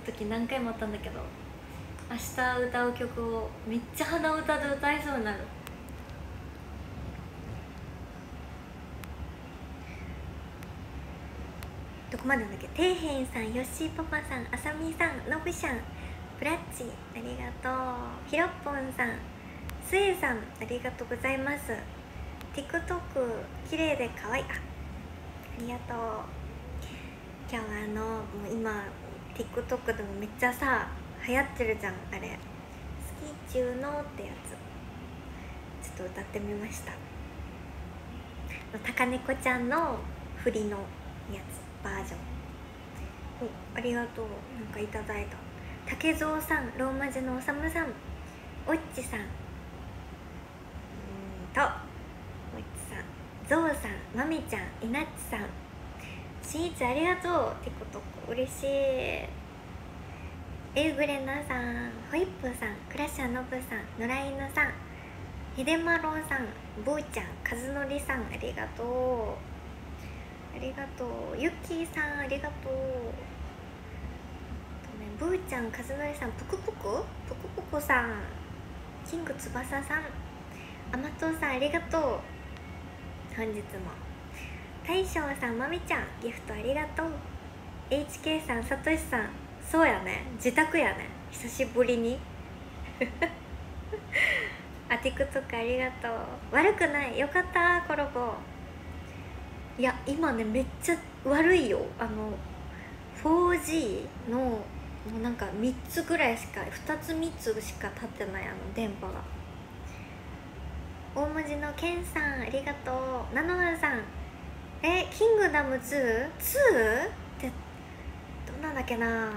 時何回もあったんだけど、明日歌う曲をめっちゃ鼻歌で歌いそうになる。どこまでだっけ。底辺さん、よっしーパパさん、あさみさん、のぶしゃん、ブラッチありがとう、ひろっぽんさん、すえさんありがとうございます。 TikTok 綺麗で可愛い、ありがとう。今日はもう今 TikTok でもめっちゃさ流行ってるじゃん、あれ好き中のってやつちょっと歌ってみました。高猫ちゃんの振りのやつバージョン。お、ありがとう。なんかいただいた。竹蔵さん、ローマ字のおさむさん、おっちさん、おっちさん、ゾウさん、まみちゃん、いなっちさん、しんいちありがとう。TikTok嬉しい。エウグレナさん、ホイップさん、クラッシャーノブさん、野良犬さん、ひでまろさん、ブーちゃん、かずのりさんありがとう。ありがとう。ゆっきーさんありがとう。ブーちゃん、かずのりさん、ぷくぷくさん、キング翼さん、あまとうさんありがとう。本日も大将さん、まみちゃんギフトありがとう。 HK さん、さとしさん、そうやね、自宅やね、久しぶりにあ、TikTok ありがとう。悪くない、よかった、コラボ。いや今ねめっちゃ悪いよ。4G のもうなんか3つぐらいしか、2つ3つしか立ってない、電波が。大文字のケンさんありがとう。ナノハさん、キングダム 2？ 2？ ってどんなんだっけな、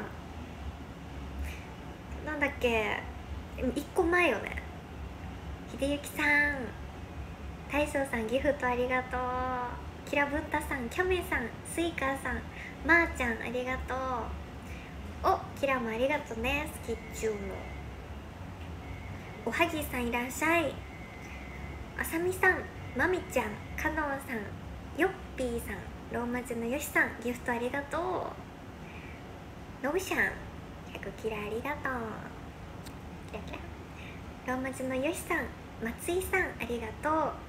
なんだっけ、1個前よね。秀幸さん、大将さんギフトありがとう。キラブッタさん、キャメさん、スイカーさん、まーちゃんありがとう。お、キラもありがとうね。スキッチューもおはぎさんいらっしゃい。あさみさん、まみちゃん、かのうさん、よっぴーさん、ローマ字のよしさんギフトありがとう。のぶしゃん100キラありがとう。キラキラ。ローマ字のよしさん、松井さんありがとう。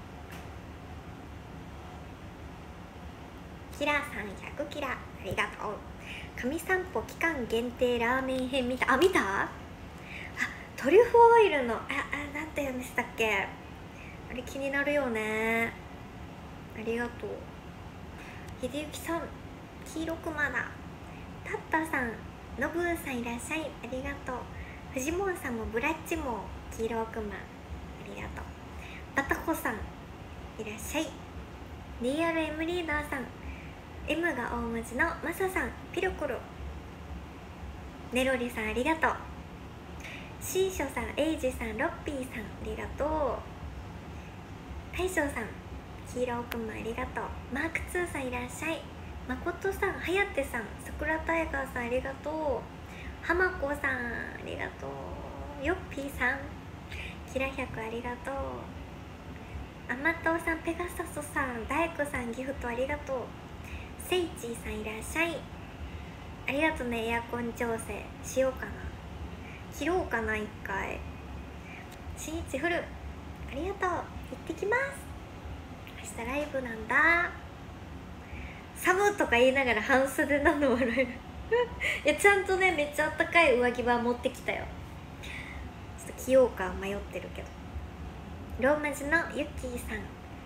キラさん100キラありがとう。神散歩期間限定ラーメン編見た？あ、見た？トリュフオイルのなんて読みしたっけ、あれ気になるよね。ありがとう。秀幸さん、黄色くまだ。タッタさん、のぶーさんいらっしゃい、ありがとう。フジモンさんもブラッチも黄色くま、ありがとう。バタコさんいらっしゃい。 DRM リーダーさん、 M が大文字のマサさん、ピロコロ。ネロリさんありがとう。シーショさん、エイジさん、ロッピーさんありがとう。大将さん、黄色くまありがとう。マーク2さんいらっしゃい。まことさん、はやてさん、桜タイガーさんありがとう。はまこさんありがとう。よっぴーさん、キラ100ありがとう。あまとうさん、ペガサスさん、大工さんギフトありがとう。セイチーさんいらっしゃい、ありがとうね。エアコン調整しようかな、切ろうかな、一回。しんいちフルありがとう。行ってきます。明日ライブなんだ。サムとか言いながら半袖なの笑えるいやちゃんとね、めっちゃあったかい上着は持ってきたよ。ちょっと着ようか迷ってるけど。ローマ字のユッキーさん、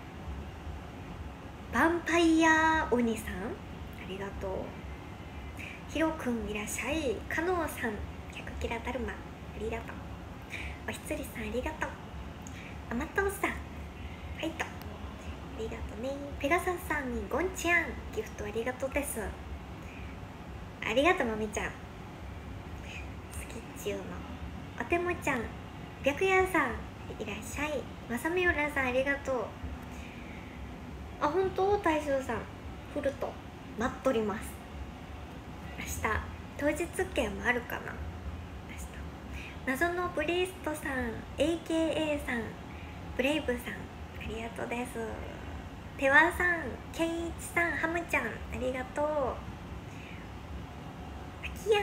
ヴァンパイア鬼さんありがとう。ヒロくんいらっしゃい。カノーさん、100キラだるまありがとう。おひつりさんありがとう。あまとうさん、はいと、ありがとうね。ペガサスさんにゴンチャンギフトありがとうです。ありがとう、まみちゃん。スキッチューのおてもちゃん、白夜さんいらっしゃい。まさみおらさんありがとう。あ、本当？大将さんフルト待っとります。明日当日券もあるかな。謎のブリストさん、 AKA さん、ブレイブさんありがとうです。てわさん、けんいちさん、ハムちゃんありがとう。あきやんあ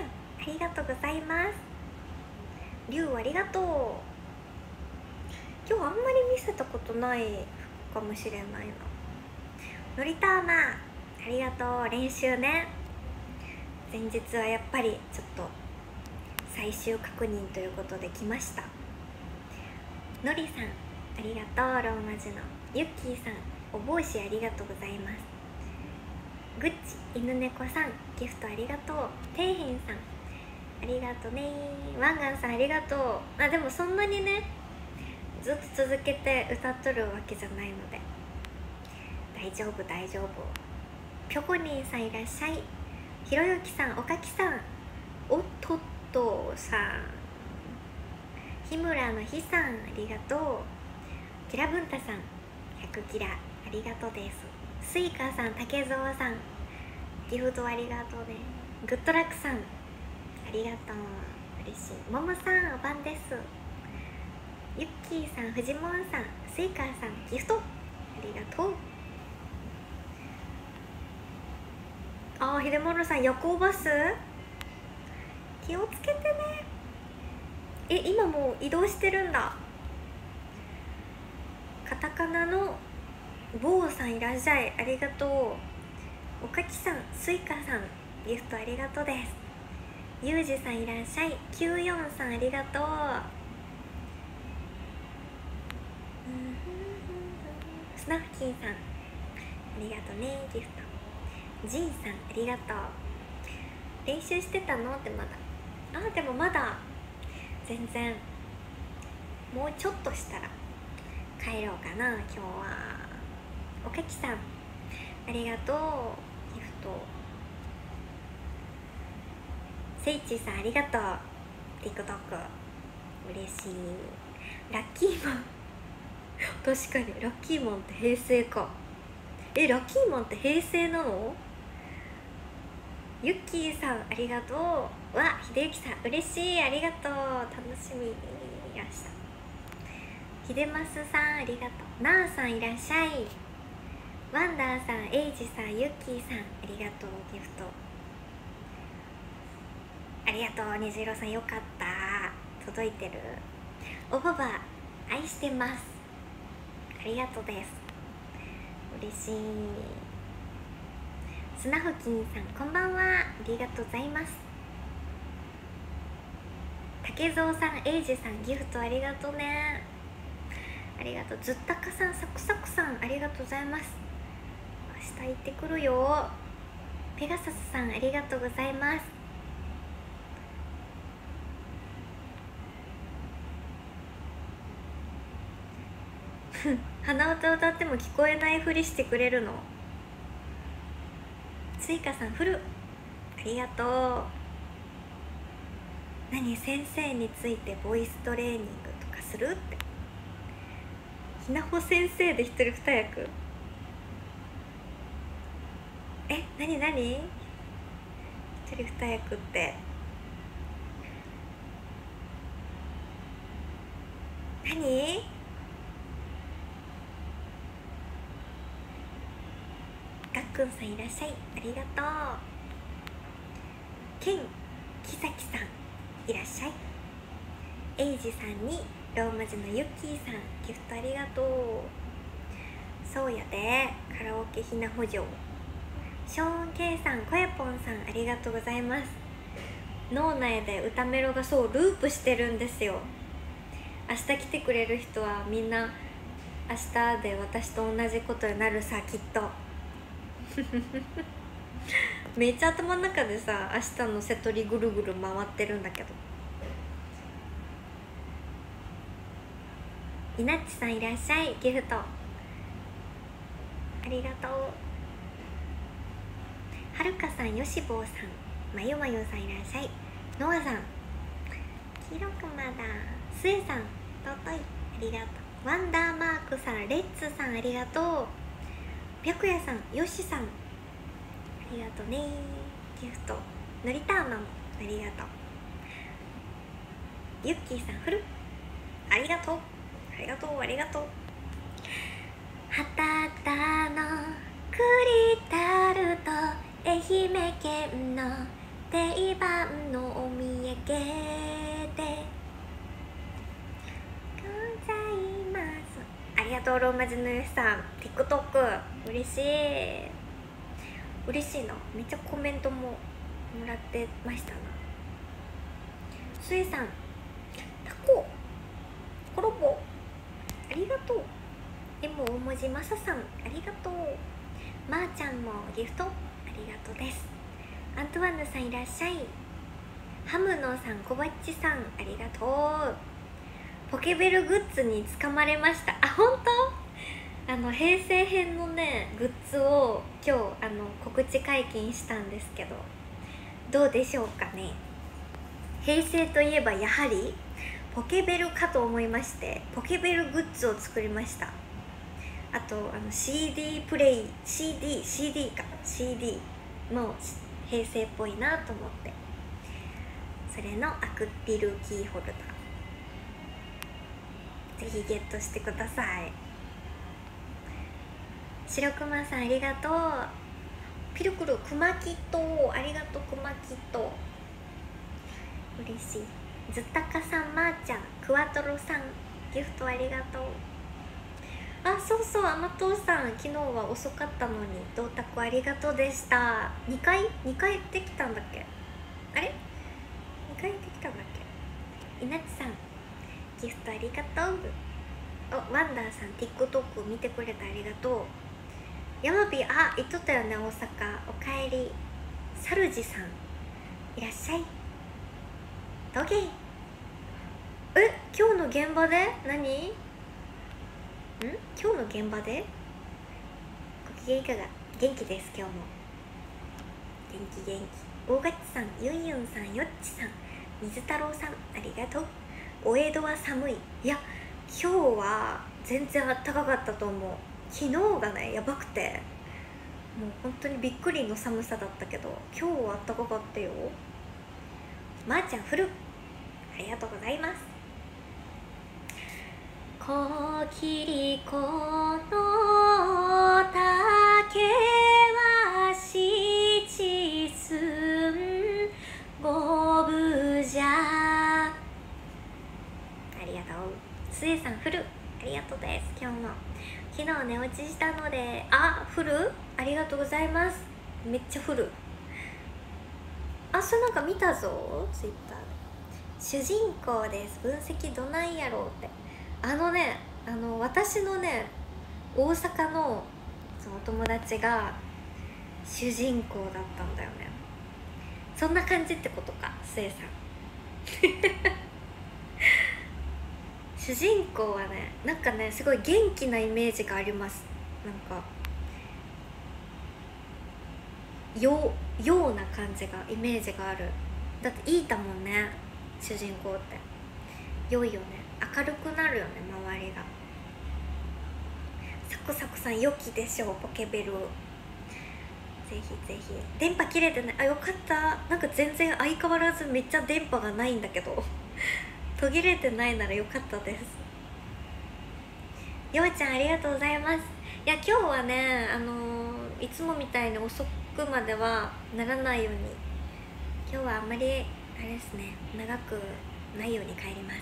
ありがとうございます。りゅうありがとう。今日あんまり見せたことない服かもしれないな。のりたまありがとう。練習ね、前日はやっぱりちょっと最終確認ということで来ました。のりさんありがとう。ローマ字のゆっきーさんお帽子ありがとうございます。ぐっち犬猫さんギフトありがとう。ていへんさんありがとうね。ワンガンさんありがとう。あ、でもそんなにねずっと続けて歌っとるわけじゃないので大丈夫大丈夫。ぴょこにんさんいらっしゃい。ひろゆきさん、おかきさん、おっとっとさん、日村のひさんありがとう。キラブンタさん100キラありがとうです。スイカさん、竹蔵さんギフトありがとうね。グッドラックさんありがとう、嬉しい。ももさんおばんです。ゆっきーさん、フジモンさん、スイカさんギフトありがとう。あー、ひでもろさん夜行バス気をつけてね。今もう移動してるんだ。カタカナのボーさんいらっしゃい、ありがとう。おかきさん、スイカさんギフトありがとうです。ゆうじさんいらっしゃい。94さんありがとう。スナフキンさんありがとうね、ギフト。ジンさんありがとう。練習してたのってまだでもまだ全然もうちょっとしたら帰ろうかな今日は。おかきさんありがとう、ギフト。せいちさんありがとう。 TikTok 嬉しい。ラッキーマン確かにラッキーマンって平成か。ラッキーマンって平成なの？ゆっきーさんありがとう。わ、ひでゆきさん嬉しい、ありがとう。楽しみにいらっしゃい。ひでますさんありがとう。なあさんいらっしゃい。ワンダーさん、エイジさん、ゆっきーさんありがとう、ギフトありがとう。にじいろさんよかった、届いてる。おばば愛してます、ありがとうです、嬉しい。スナフキンさんこんばんは、ありがとうございます。竹蔵さん、エイジさんギフトありがとうね、ありがとう。ずったかさん、サクサクさんありがとうございます。明日行ってくるよ。ペガサスさんありがとうございます。鼻歌歌っても聞こえないふりしてくれるの？スイカさんフルありがとう。何、先生についてボイストレーニングとかするって。ひなほ先生で一人二役。何一人二役って何？がっくんさんいらっしゃい、ありがとう。ケン木崎さんいらっしゃい。エイジさんにローマ字のユッキーさんギフトありがとう。そうやで、カラオケひなほ城。ショーン・ケイさん、コヤポンさんありがとうございます。脳内で歌メロがそうループしてるんですよ。明日来てくれる人はみんな明日で私と同じことになるさ、きっとめっちゃ頭の中でさ、明日の瀬戸りぐるぐる回ってるんだけど。いなっちさんいらっしゃい、ギフトありがとう。はるかさん、よしぼうさん、まゆまゆさんいらっしゃい。のあさん、きいろくまだ、すえさん、とといありがとう。ワンダーマークさん、レッツさんありがとう。白夜さん、よしさんありがとうね、ギフト。のりたーまもありがとう。ゆっきーさんフルありがとう、ありがとう、ありがとう。博多の栗タルト、愛媛県の定番のお土産でございます。ありがとうローマ字のよしさん。 TikTok 嬉しい嬉しいな。めっちゃコメントももらってましたな。スエさん、タココロボありがとう。M 大文字マサさんありがとう。まーちゃんもギフトありがとうです。アントワンヌさんいらっしゃい。ハムノさん、コバッチさんありがとう。ポケベルグッズに掴まれました。あ、本当？平成編のねグッズを今日告知解禁したんですけど、どうでしょうかね。平成といえばやはりポケベルかと思いまして、ポケベルグッズを作りました。あとCD プレイ CD も平成っぽいなと思って、それのアクリルキーホルダーぜひゲットしてください。白熊さんありがとう。ピルクルクマキットありがとう。クマキット嬉しい。ずったかさん、まーちゃん、クワトロさんギフトありがとう。あ、そうそう、甘党さん昨日は遅かったのに同卓ありがとうでした。2回できたんだっけ。あれ2回できたんだっけ。いなちさんギフトありがとう。お、ワンダーさん TikTok 見てくれてありがとう。ヤマピー、あ、言っとったよね、大阪。おかえり。サルジさんいらっしゃい。ドゲイ。今日の現場で何？今日の現場でご機嫌いかが？元気です。今日も元気。大ガチさん、ユンユンさん、ヨッチさん、水太郎さんありがとう。お江戸は寒い。いや、今日は全然あったかかったと思う。昨日がねやばくて、もう本当にびっくりの寒さだったけど、今日はあったかかったよ。まーちゃんフルありがとうございます。こきりこの竹は七寸五分じゃ。ありがとう。スエさんフルありがとうです。今日も昨日寝落ちしたので、あ、フルありがとうございます。めっちゃフル。あ、それなんか見たぞ、ツイッターで。主人公です。分析どないやろうって。私のね大阪のそのお友達が主人公だったんだよね。そんな感じってことか、スエさん主人公はね、なんかねすごい元気なイメージがあります。なんかような感じが、イメージがある。だっていいだもんね、主人公って。良いよね、明るくなるよね、周りが。サクサクさん良きでしょう、ポケベル。ぜひぜひ。電波切れてない。あ、よかった。なんか全然相変わらずめっちゃ電波がないんだけど途切れてないならよかったです。ようちゃんありがとうございます。いや今日はねいつもみたいに遅くまではならないように、今日はあんまりあれですね、長くないように帰ります。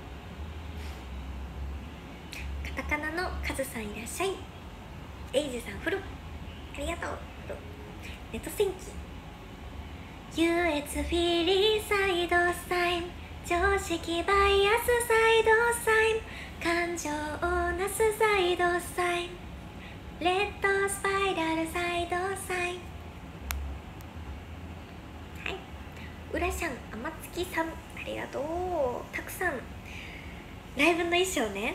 カタカナのカズさんいらっしゃい。エイジさんフルありがとう。ネット戦記優越フィリーサイドサイン、常識バイアスサイドサイン、感情をなすサイドサイン、レッドスパイラルサイドサイン。はい、うらしゃん、あまつきさんありがとう。たくさんライブの衣装ね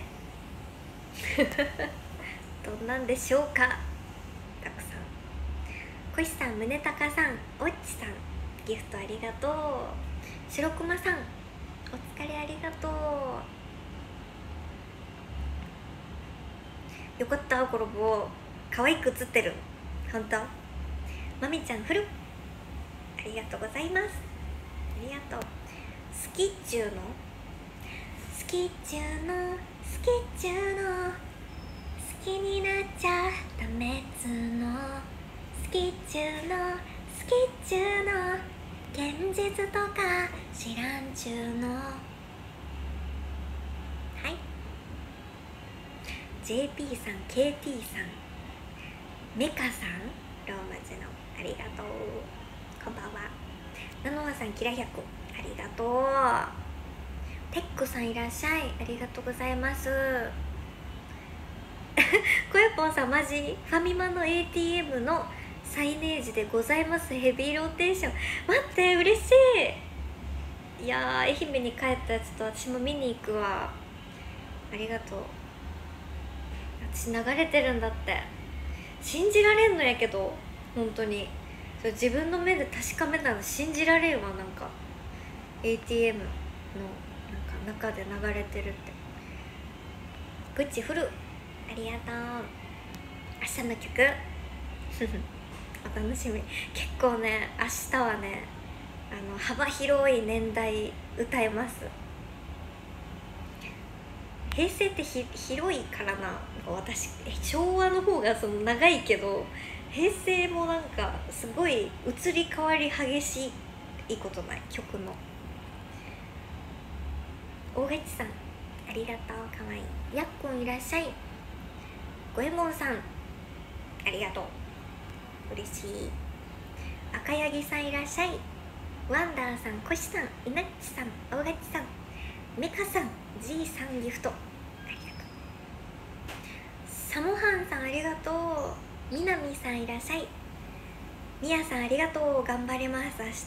どんなんでしょうか。たくさん。こしさん、宗高さん、おっちさんギフトありがとう。白熊さんお疲れありがとう。よかった、コロボ可愛く写ってる。ほんと。まみちゃんフルありがとうございます。ありがとう。スキッチューの好きになっちゃダメっつの、スキッチューの現実とか知らんちゅうの。はい、 JP さん、 KT さん、メカさん、ローマ字のありがとう、こんばんは。ナノアさん、キラ100ありがとう。テックさんいらっしゃい、ありがとうございます。コエポンさん、マジファミマの ATM のサイネージでございます、ヘビーローテーション。待って、嬉しい。いやー、愛媛に帰ったやつと私も見に行くわ。ありがとう。私流れてるんだって。信じられんのやけど、本当にそれ自分の目で確かめたの信じられんわ。なんか ATM のなんか中で流れてるって。グッチフルありがとう。明日の曲お楽しみ。結構ね、明日はね、幅広い年代歌えます。平成って広いからな。私昭和の方がその長いけど、平成もなんかすごい移り変わり激しいことない曲の。大勝さんありがとう、かわいい。やっこんいらっしゃい。ごえもんさんありがとう、嬉しい。赤柳さんいらっしゃい。ワンダーさん、コシさん、いなっちさん、大勝さん、メカさん、G さんギフトありがとう。サモハンさんありがとう。みなみさんいらっしゃい。みやさんありがとう、頑張ります。明日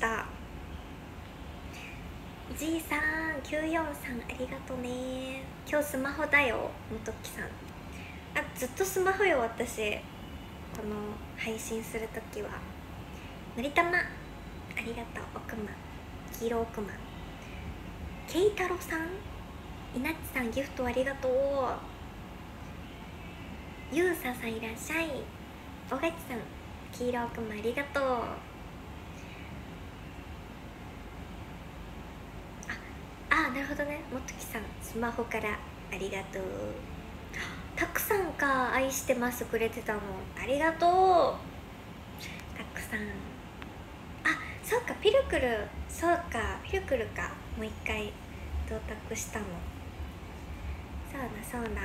G さん、94さんありがとうね。今日スマホだよ、もときさん。ずっとスマホよ私、この配信するときは。のりたまありがとう。奥間、黄色奥間、けいたろさん、いなっちさんギフトありがとう。ゆうささんいらっしゃい。おがちさん、黄色奥間ありがとう。なるほどね。もときさん、スマホからありがとう。たくさんか、愛してますくれてたの、ありがとう。たくさん。そうか、ピルクル、そうか、ピルクルか。もう一回到達したの。そうな。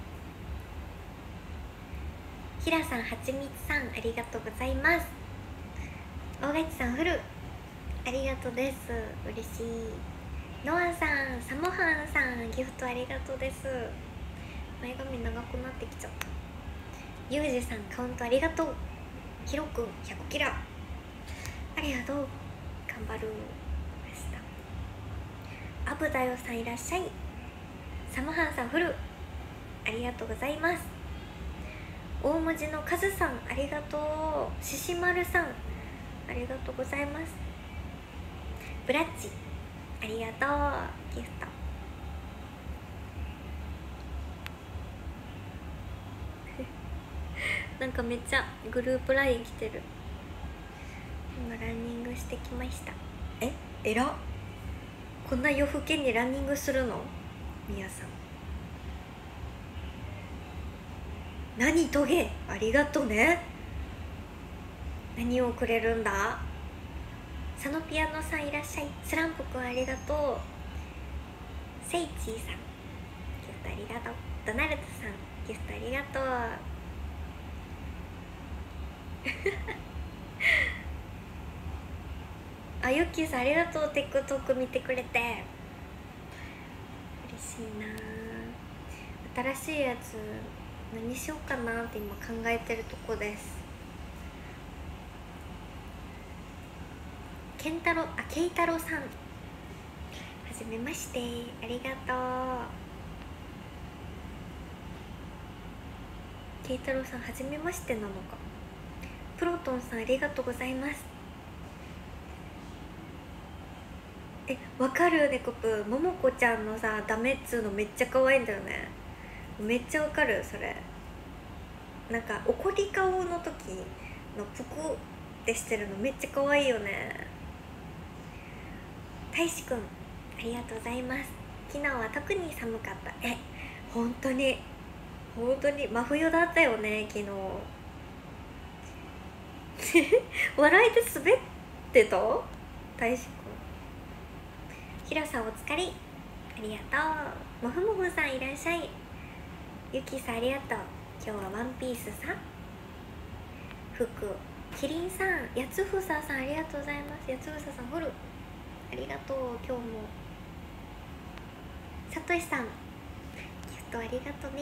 ひらさん、はちみつさんありがとうございます。大勝さん、フルありがとうです、嬉しい。ノアさん、サモハンさんギフトありがとうです。前髪長くなってきちゃった。ユージさん、カウントありがとう。ヒロくん、100キラありがとう、頑張る。アブダヨさんいらっしゃい。サモハンさん、フルありがとうございます。大文字のカズさんありがとう。ししまるさんありがとうございます。ブラッチありがとう、ギフト。なんかめっちゃグループ LINE 来てる。今ランニングしてきました。えらっ、こんな夜更けにランニングするのみやさん。何トゲありがとうね。何をくれるんだ。サノピアノさんいらっしゃい。スランプくんありがとう。セイチーさんギフトありがとう。ドナルドさんギフトありがとう。ユッキーさんありがとう。TikTok 見てくれて嬉しいな。新しいやつ何しようかなって今考えてるとこです。ケイタロウさんはじめまして、ありがとう。ケイタロウさんはじめましてなのか。プロトンさんありがとうございます。わかる。ネコプももこちゃんのさ、ダメっつうのめっちゃ可愛いんだよね。めっちゃわかる。それなんか怒り顔の時のぷくってしてるのめっちゃ可愛いよね。たいしくんありがとうございます。昨日は特に寒かった。本当に真冬だったよね昨日。笑いで滑ってた。 大志くん。ひろさんお疲れ、ありがとう。もふもふさんいらっしゃい。ゆきさんありがとう。今日はワンピースさん、服、キリンさん、やつふささんありがとうございます。やつふささんフルありがとう。今日もさとしさんギフトありがとうね。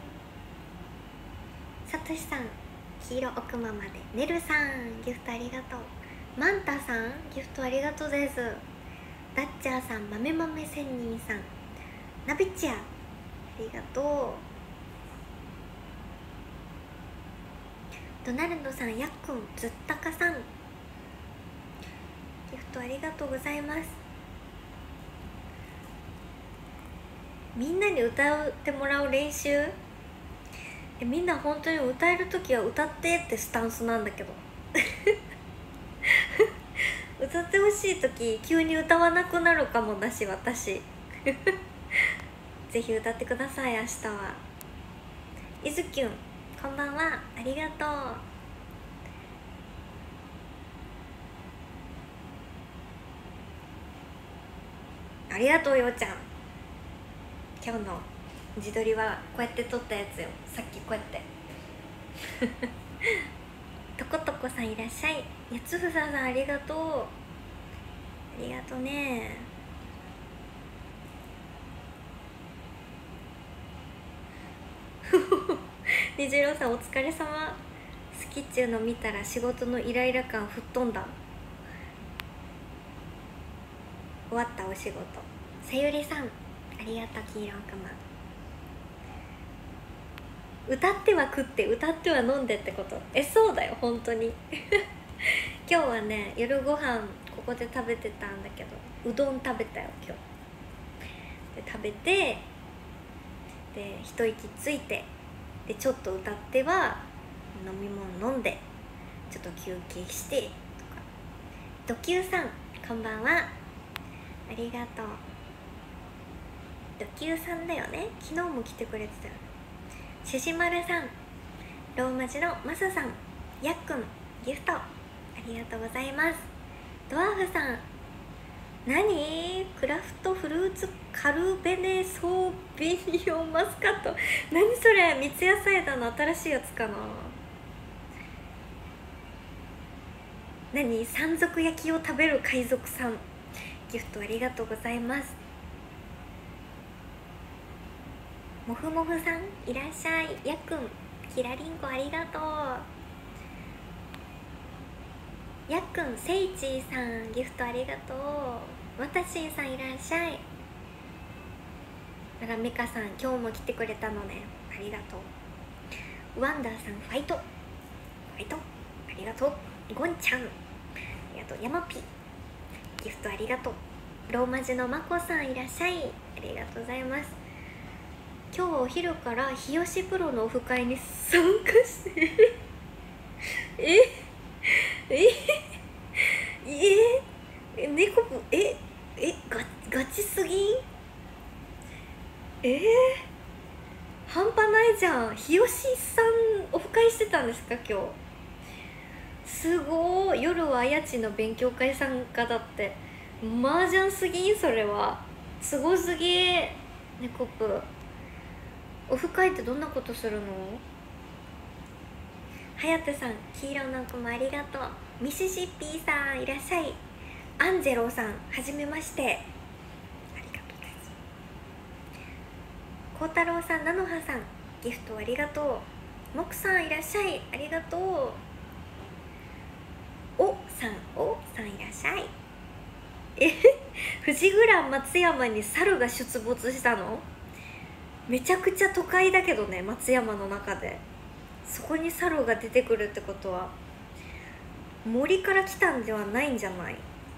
さとしさん、黄色奥ままで。ねるさんギフトありがとう。マンタさんギフトありがとうです。ダッチャーさん、豆豆仙人さん、ナビチアありがとう。ドナルドさん、やっくん、ずったかさんギフトありがとうございます。みんなに歌ってもらう練習、みんな本当に歌えるときは歌ってってスタンスなんだけど歌ってほしいとき急に歌わなくなるかもだし、私ぜひ歌ってください。明日は。いずきゅん、こんばんは、ありがとう。ありがとう、ようちゃん。今日の自撮りはこうやって撮ったやつよ。さっきこうやってとことこさんいらっしゃい。やつふささんありがとう。ありがとうね。にじろうさんお疲れ様。スキッチューの見たら仕事のイライラ感吹っ飛んだ。終わったお仕事。さゆりさんありがとう。黄色くま、歌っては食って歌っては飲んでってこと。そうだよ本当に今日はね、夜ご飯ここで食べてたんだけど、うどん食べたよ今日で。食べて、で一息ついて、でちょっと歌っては飲み物飲んで、ちょっと休憩してとか。ドキューさんこんばんは、ありがとう。ドキューさんだよね、昨日も来てくれてたよね。ししまるさん、ローマ字のマサさん、やっくんギフトありがとうございます。ドワーフさん、何クラフトフルーツカルベネソービニオンマスカット、何それ、三ツ矢サイダーの新しいやつかな。何、山賊焼きを食べる海賊さん、ギフトありがとうございます。もふもふさんいらっしゃい。やっくん、キラリンコありがとう。やっくん、せいちーさんギフトありがとう。わたしんさんいらっしゃい。ならめかさん今日も来てくれたのね、ありがとう。ワンダーさん、ファイトファイトありがとう。ゴンちゃんありがとう。ヤマピギフトありがとう。ローマ字のまこさんいらっしゃい。ありがとうございます。今日お昼から日吉プロのオフ会に参加している猫部ガチすぎん。半端ないじゃん。日吉さんオフ会してたんですか今日。すごー。夜はあやちの勉強会参加だって。麻雀すぎんそれは。すごすぎー。猫部オフ会ってどんなことするの？はやてさん、黄色の子もありがとう。ミシシッピーさんいらっしゃい。アンジェローさんはじめまして、ありがとうです。こうたろうさん、なのはさんギフトありがとう。もくさんいらっしゃい。ありがとう。おさんいらっしゃい。富士グラン松山に猿が出没したの？めちゃくちゃ都会だけどね、松山の中でそこに猿が出てくるってことは森から来たんではないんじゃない？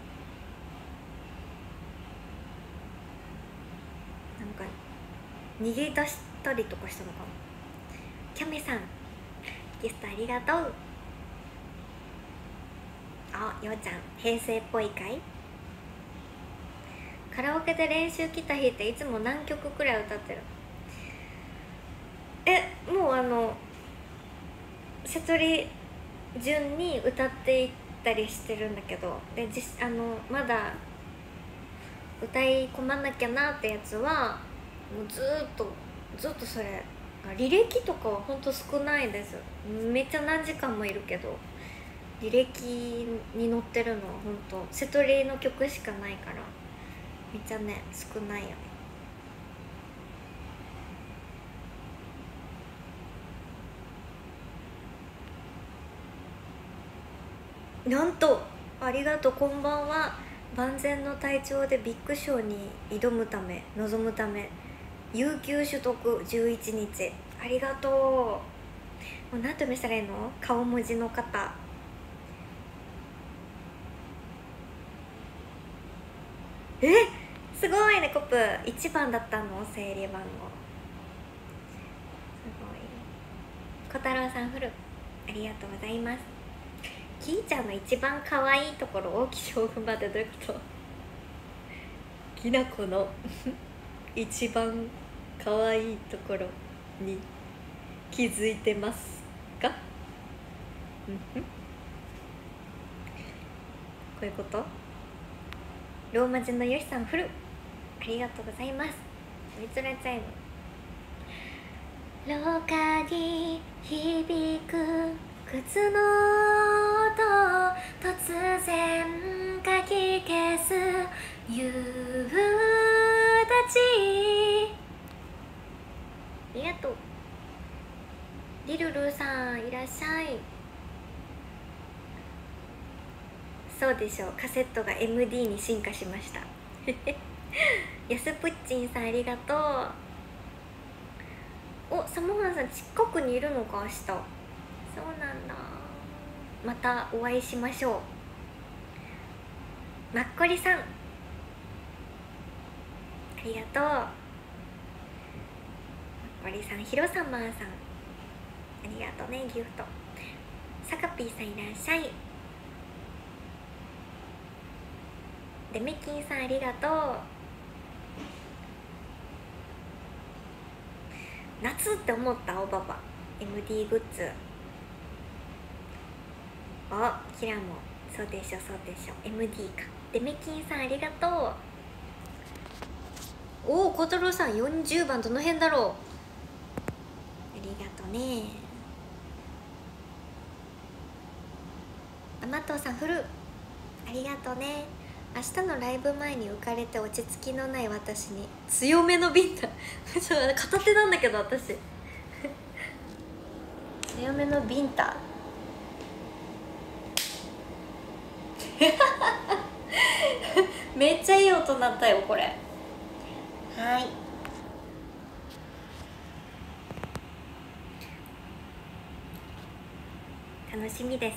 なんか逃げ出したりとかしたのかな。キャメさんゲストありがとう。あ、ようちゃん平成っぽいかい？カラオケで練習来た日っていつも何曲くらい歌ってる？もう瀬戸り順に歌っていったりしてるんだけど、でまだ歌い込まなきゃなってやつはもうずっとそれ履歴とかはほんと少ないです。めっちゃ何時間もいるけど履歴に載ってるのはほんと瀬戸リの曲しかないからめっちゃね少ないよね。なんとありがとう、こんばんは。万全の体調でビッグショーに臨むため有給取得11日。ありがとう。もう何と見せたらいいの？顔文字の方。すごいね。コップ1番だったの？整理番号すごい。小太郎さんフルありがとうございます。きーちゃんの一番可愛いところ大き将軍までどういうこと？きなこの一番可愛いところに気づいてますか？こういうこと？ローマ字のよしさんフルありがとうございます。みつらちゃいの廊下に響く靴の音、突然かき消す夕立。ありがとう。リルルさんいらっしゃい。そうでしょう、カセットが MD に進化しましたやすぷっちんさんありがとう。お、サモハンさん近くにいるのか明日。そうなんだ。またお会いしましょう。マッコリさんありがとう。マッコリさん、ヒロサマーさんありがとうね。ギフト。サカピーさんいらっしゃい。デメキンさんありがとう。夏って思ったおばば MD グッズ。あ、キラもそうでしょそうでしょ。 MD か。デメキンさんありがとう。おお、小太郎さん40番どの辺だろう。ありがとうね。甘党さんフルありがとうね。明日のライブ前に浮かれて落ち着きのない私に強めのビンタ片手なんだけど私強めのビンタめっちゃいい音鳴ったよこれ。はい、楽しみです。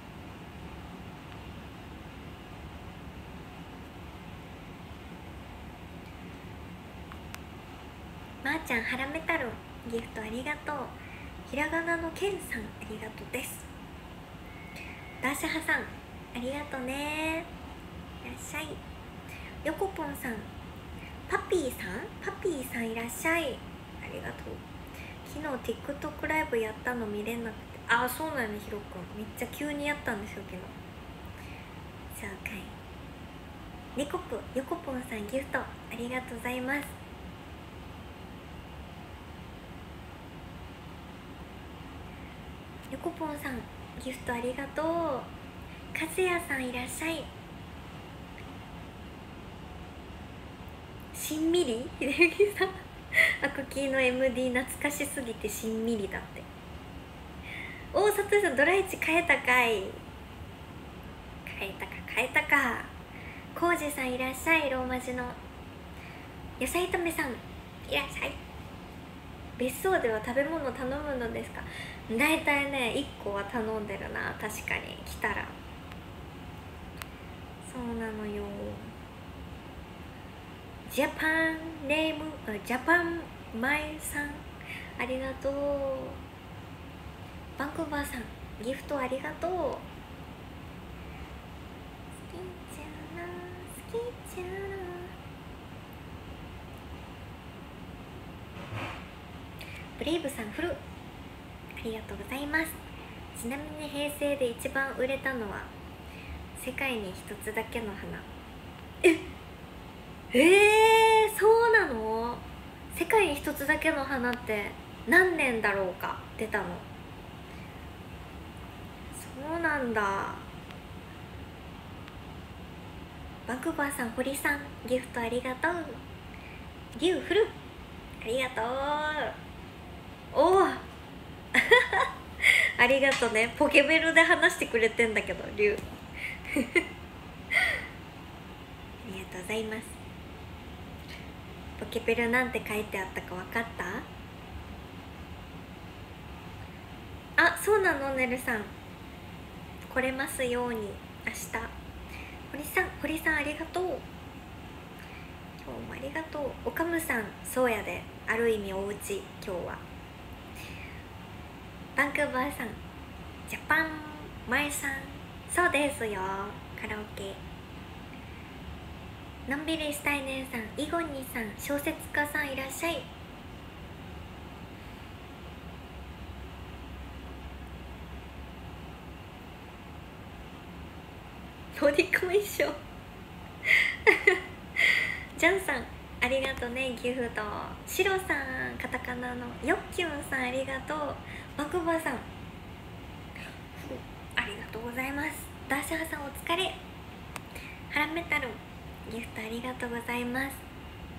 まーちゃんハラメタルギフトありがとう。ひらがなのけんさんありがとうです。ダーシャハさんありがとうね。いらっしゃい。ヨコポンさん、パピーさんいらっしゃい。ありがとう。昨日 TikTok ライブやったの見れなくて。あ、そうなの。ひろくんめっちゃ急にやったんですよ昨日。そうかい。ネコプヨコポンさんギフトありがとうございます。ヨコポンさんギフトありがとう。カズヤさんいらっしゃい。しんみりひでゆきさんアクキーの MD 懐かしすぎてしんみりだって。おお、さとりさんドラ1変えたかい。変えたか。コウジさんいらっしゃい。ローマ字の野菜炒めさんいらっしゃい。別荘では食べ物頼むのですか？だいたいね1個は頼んでるな。確かに来たら。そうなのよ。ジャパンネームジャパンマイさんありがとう。バンクーバーさんギフトありがとう。好きじゃな好きじゃな。ブレイブさんフルありがとうございます。ちなみに平成で一番売れたのは世界に一つだけの花。そうなの？世界に一つだけの花って何年だろうか出たの。そうなんだ。バンクーバーさん、堀さん、ギフトありがとう。リュウフルありがとう。おおありがとうね。ポケベルで話してくれてんだけど、リュウありがとうございます。ポケベルなんて書いてあったか分かった？あ、そうなの。ねるさん来れますように。明日堀さんありがとう。今日もありがとう。おかむさん、そうやで、ある意味おうち。今日はバンクーバーさん、ジャパンマイさん、そうですよ、カラオケ。のんびりしたい姉さん、イゴニーさん、小説家さんいらっしゃい。ボディコン一緒ジャンさんありがとうね。ギフト。シロさん、カタカナのヨッキュンさんありがとう。バンクーバーさんありがとうございます。ダーシャーさんお疲れ。ハラメタルギフトありがとうございます。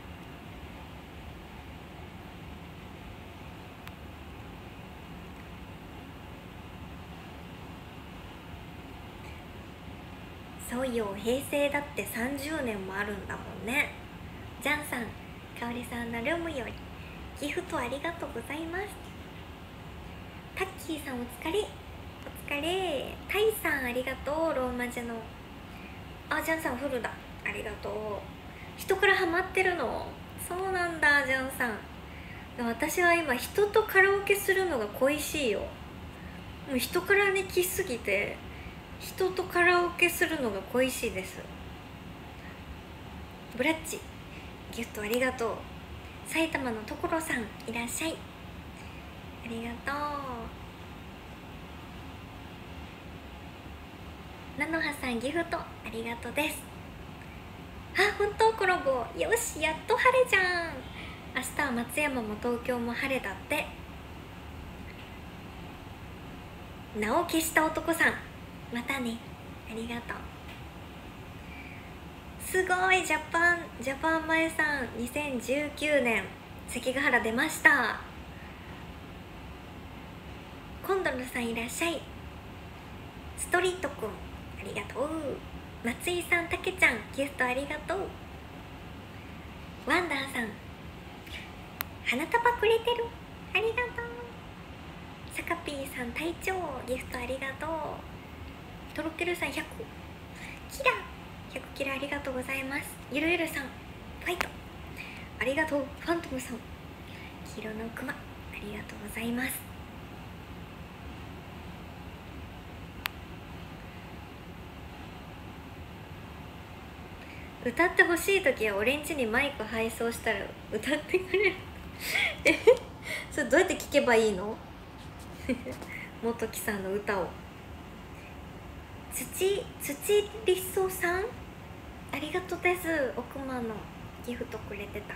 そうよ、平成だって30年もあるんだもんね。ジャンさん、かおりさんのルームよりギフトありがとうございます。タッキーさんお疲れ。お疲れ。タイさんありがとう。ローマ字のジャンさんフルだ、ありがとう。人からハマってるの？そうなんだ。ジャンさん、私は今人とカラオケするのが恋しいよ。もう人からね来すぎて人とカラオケするのが恋しいです。ブラッチギフトありがとう。埼玉の所さんいらっしゃい、ありがとう。菜の葉さんギフトありがとうです。本当コラボよし、やっと晴れじゃん。明日は松山も東京も晴れだって。名を消した男さんまたね、ありがとう。すごい。ジャパン前さん2019年関ヶ原出ました。コンドルさんいらっしゃい。ストリートくんありがとう。松井さん、たけちゃんギフトありがとう。ワンダーさん花束くれてる、ありがとう。サカピーさん隊長ギフトありがとう。とろけるさん100キラ100キラありがとうございます。ゆるゆるさんファイトありがとう。ファントムさん黄色のクマありがとうございます。歌ってほしい時は俺んちにマイク配送したら歌ってくれるそれどうやって聞けばいいの元木さんの歌を。土理想さんありがとうです。おくまのギフトくれてた、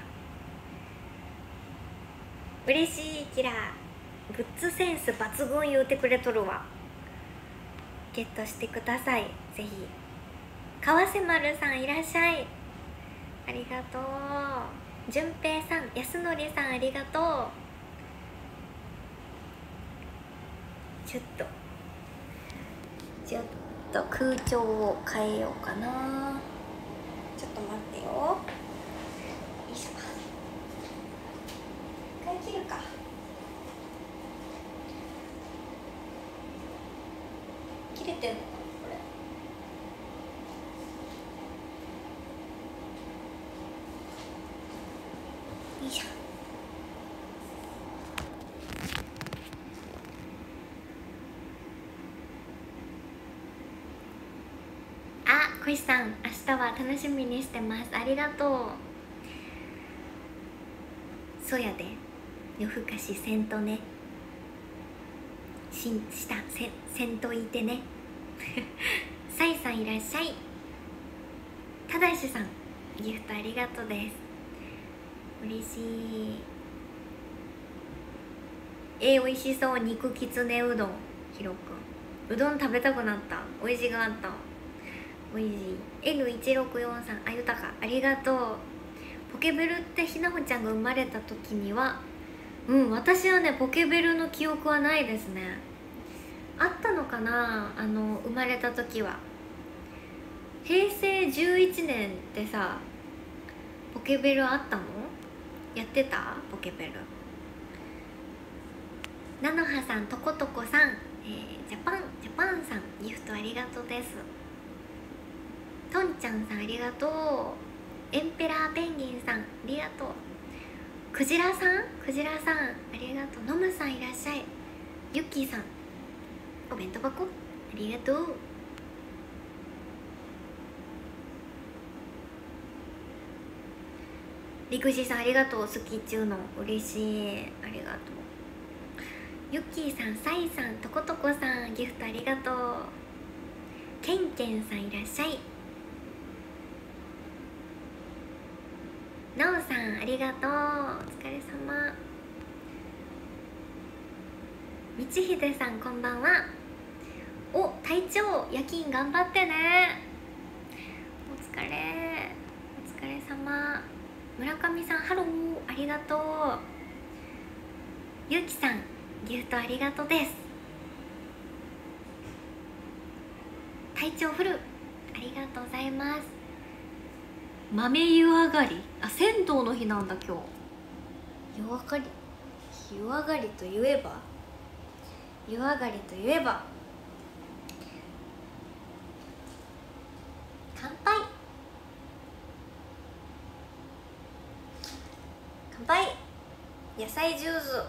嬉しい。キラーグッズセンス抜群言うてくれとるわ。ゲットしてください、ぜひ。川瀬丸さんいらっしゃい、ありがとう。順平さん、安則さんありがとう。ちょっと空調を変えようかな。ちょっと待ってよ。よいしょ。一回切るか。切れてんのかなこれ。よいしょ。小石さん、明日は楽しみにしてます。ありがとう。そうやで、夜更かしせんとね。せんといてねさいさんいらっしゃい。ただしさんギフトありがとうです。嬉しい。美味しそう。肉きつねうどん。ひろくんうどん食べたくなった。美味しかった。美味しい。 N1643 あゆたかありがとう。ポケベルってひなほちゃんが生まれた時には私はねポケベルの記憶はないですね。あったのかな、生まれた時は。平成11年ってさポケベルあったの？やってた？ポケベル。なのはさん、とことこさん、ジャパンさんギフトありがとうです。とんちゃんさんありがとう。エンペラーペンギンさんありがとう。クジラさんありがとう。ノムさんいらっしゃい。ユッキーさんお弁当箱ありがとう。リクシーさんありがとう。好き中の嬉しい。ありがとう。ユッキーさん、サイさん、とことこさんギフトありがとう。ケンケンさんいらっしゃい。なおさんありがとう。お疲れ様。みちひでさんこんばんは。お、隊長夜勤頑張ってね。お疲れ様。村上さんハローありがとう。ゆうきさんギフトありがとうです。体調フルありがとうございます。豆湯上がり、銭湯の日なんだ今日。湯上がりといえば乾杯。野菜ジュース。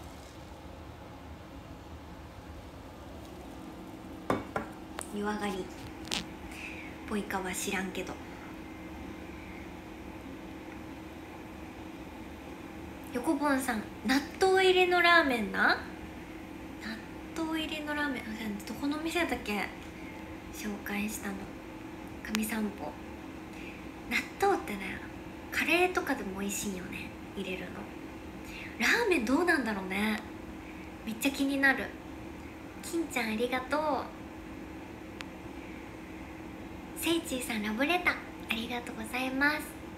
湯上がりっぽいかは知らんけど。横ぼんさん、納豆入りのラーメンな。納豆入りのラーメン、どこの店だっけ紹介したの。神散歩。納豆ってねカレーとかでも美味しいよね、入れるの。ラーメンどうなんだろうね、めっちゃ気になる。金ちゃんありがとう。せいちーさんラブレターありがとうございます。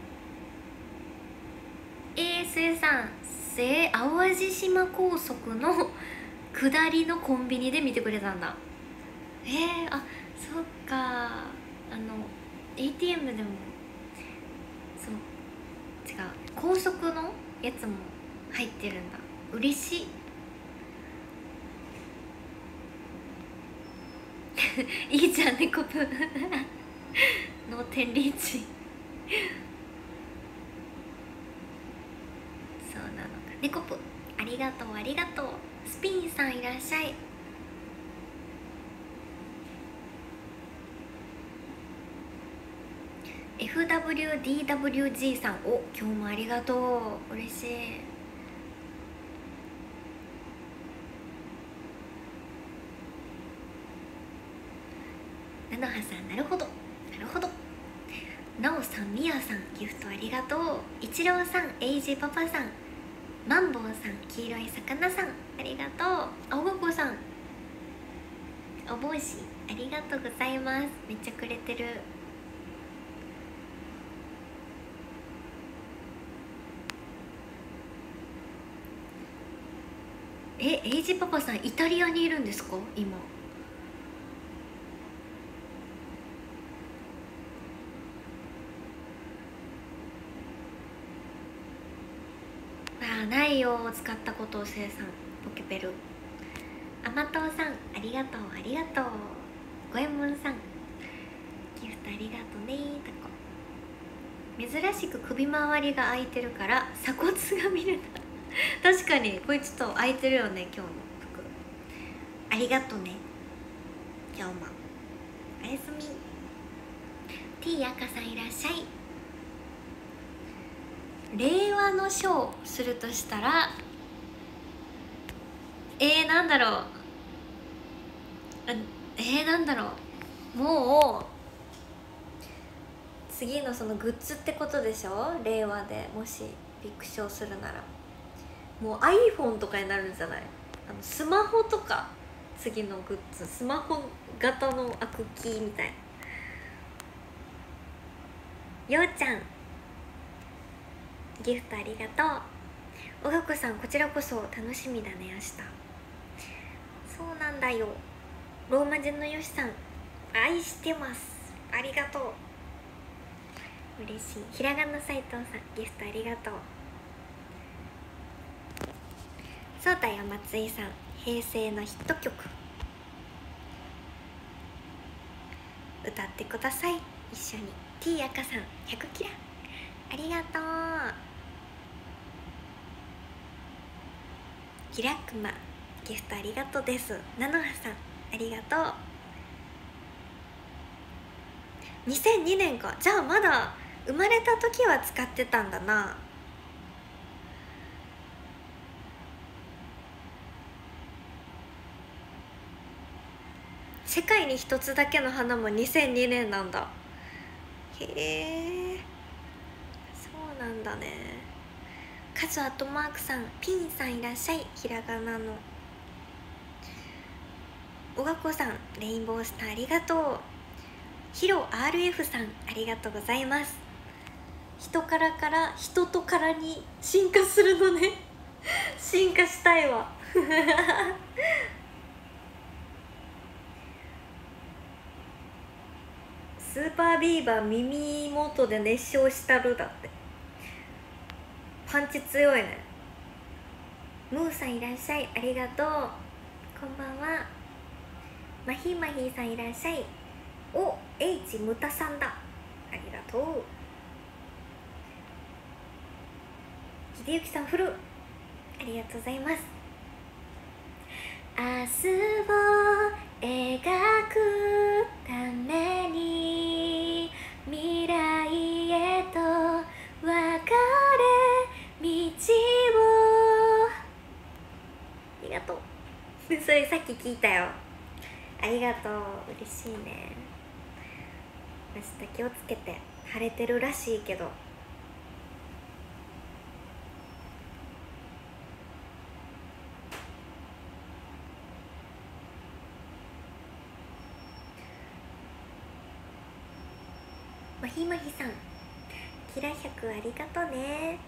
スエさん、淡路島高速の下りのコンビニで見てくれたんだ。そっか。ATM でもそう違う、高速のやつも入ってるんだ。嬉しいいいじゃんねコプ脳天リーチそうなのか。ネコプありがとう。スピンさんいらっしゃい。FWDWG さん、今日もありがとう。嬉しい。菜の葉さん、なるほど。なおさん、みやさんギフトありがとう。いちろうさん、エイジパパさん、マンボウさん、黄色い魚さんありがとう。青ごこさんお帽子ありがとうございます。めっちゃくれてる。エイジパパさんイタリアにいるんですか今。ないよ使ったことを。せいさんポケベル。甘党さんありがとう。ごえもんさんギフトありがとうね。珍しく首周りが開いてるから鎖骨が見れた確かにこいつと開いてるよね今日の服。ありがとうね。今日もおやすみ。 T 赤さんいらっしゃい。令和のショーするとしたらなんだろう。 もう次のそのグッズってことでしょ。令和でもしビッグショーするならもう iPhone とかになるんじゃない？スマホとか、次のグッズスマホ型のアクキーみたいな。ようちゃんギフトありがとう。おがこさんこちらこそ楽しみだね明日。そうなんだよ。ローマ字のよしさん愛してます、ありがとう。嬉しい。ひらがな斉藤さんギフトありがとう。そうだよ松井さん、平成のヒット曲歌ってください一緒に。 T 赤さん100キラありがとう。キラクマギフトありがとうです。菜の葉さんありがとう。2002年か。じゃあまだ生まれた時は使ってたんだな。世界に一つだけの花も2002年なんだ。へえ、そうなんだね。カズアットマークさんピンさんいらっしゃい。ひらがなのおがこさんレインボースターありがとう。ヒロ RF さんありがとうございます。人から人とからに進化するのね進化したいわスーパービーバー耳元で熱唱したるだって。パンチ強いね。ムーさんいらっしゃい、ありがとう。こんばんは。マヒマヒさんいらっしゃい。お、H ムタさんだ、ありがとう。秀幸さんフルありがとうございます。明日を描くために未来へと分かれ道を。ありがとうそれさっき聞いたよ。ありがとう、嬉しいね。明日気をつけて。晴れてるらしいけど。まひまひさんキラ100ありがとうね。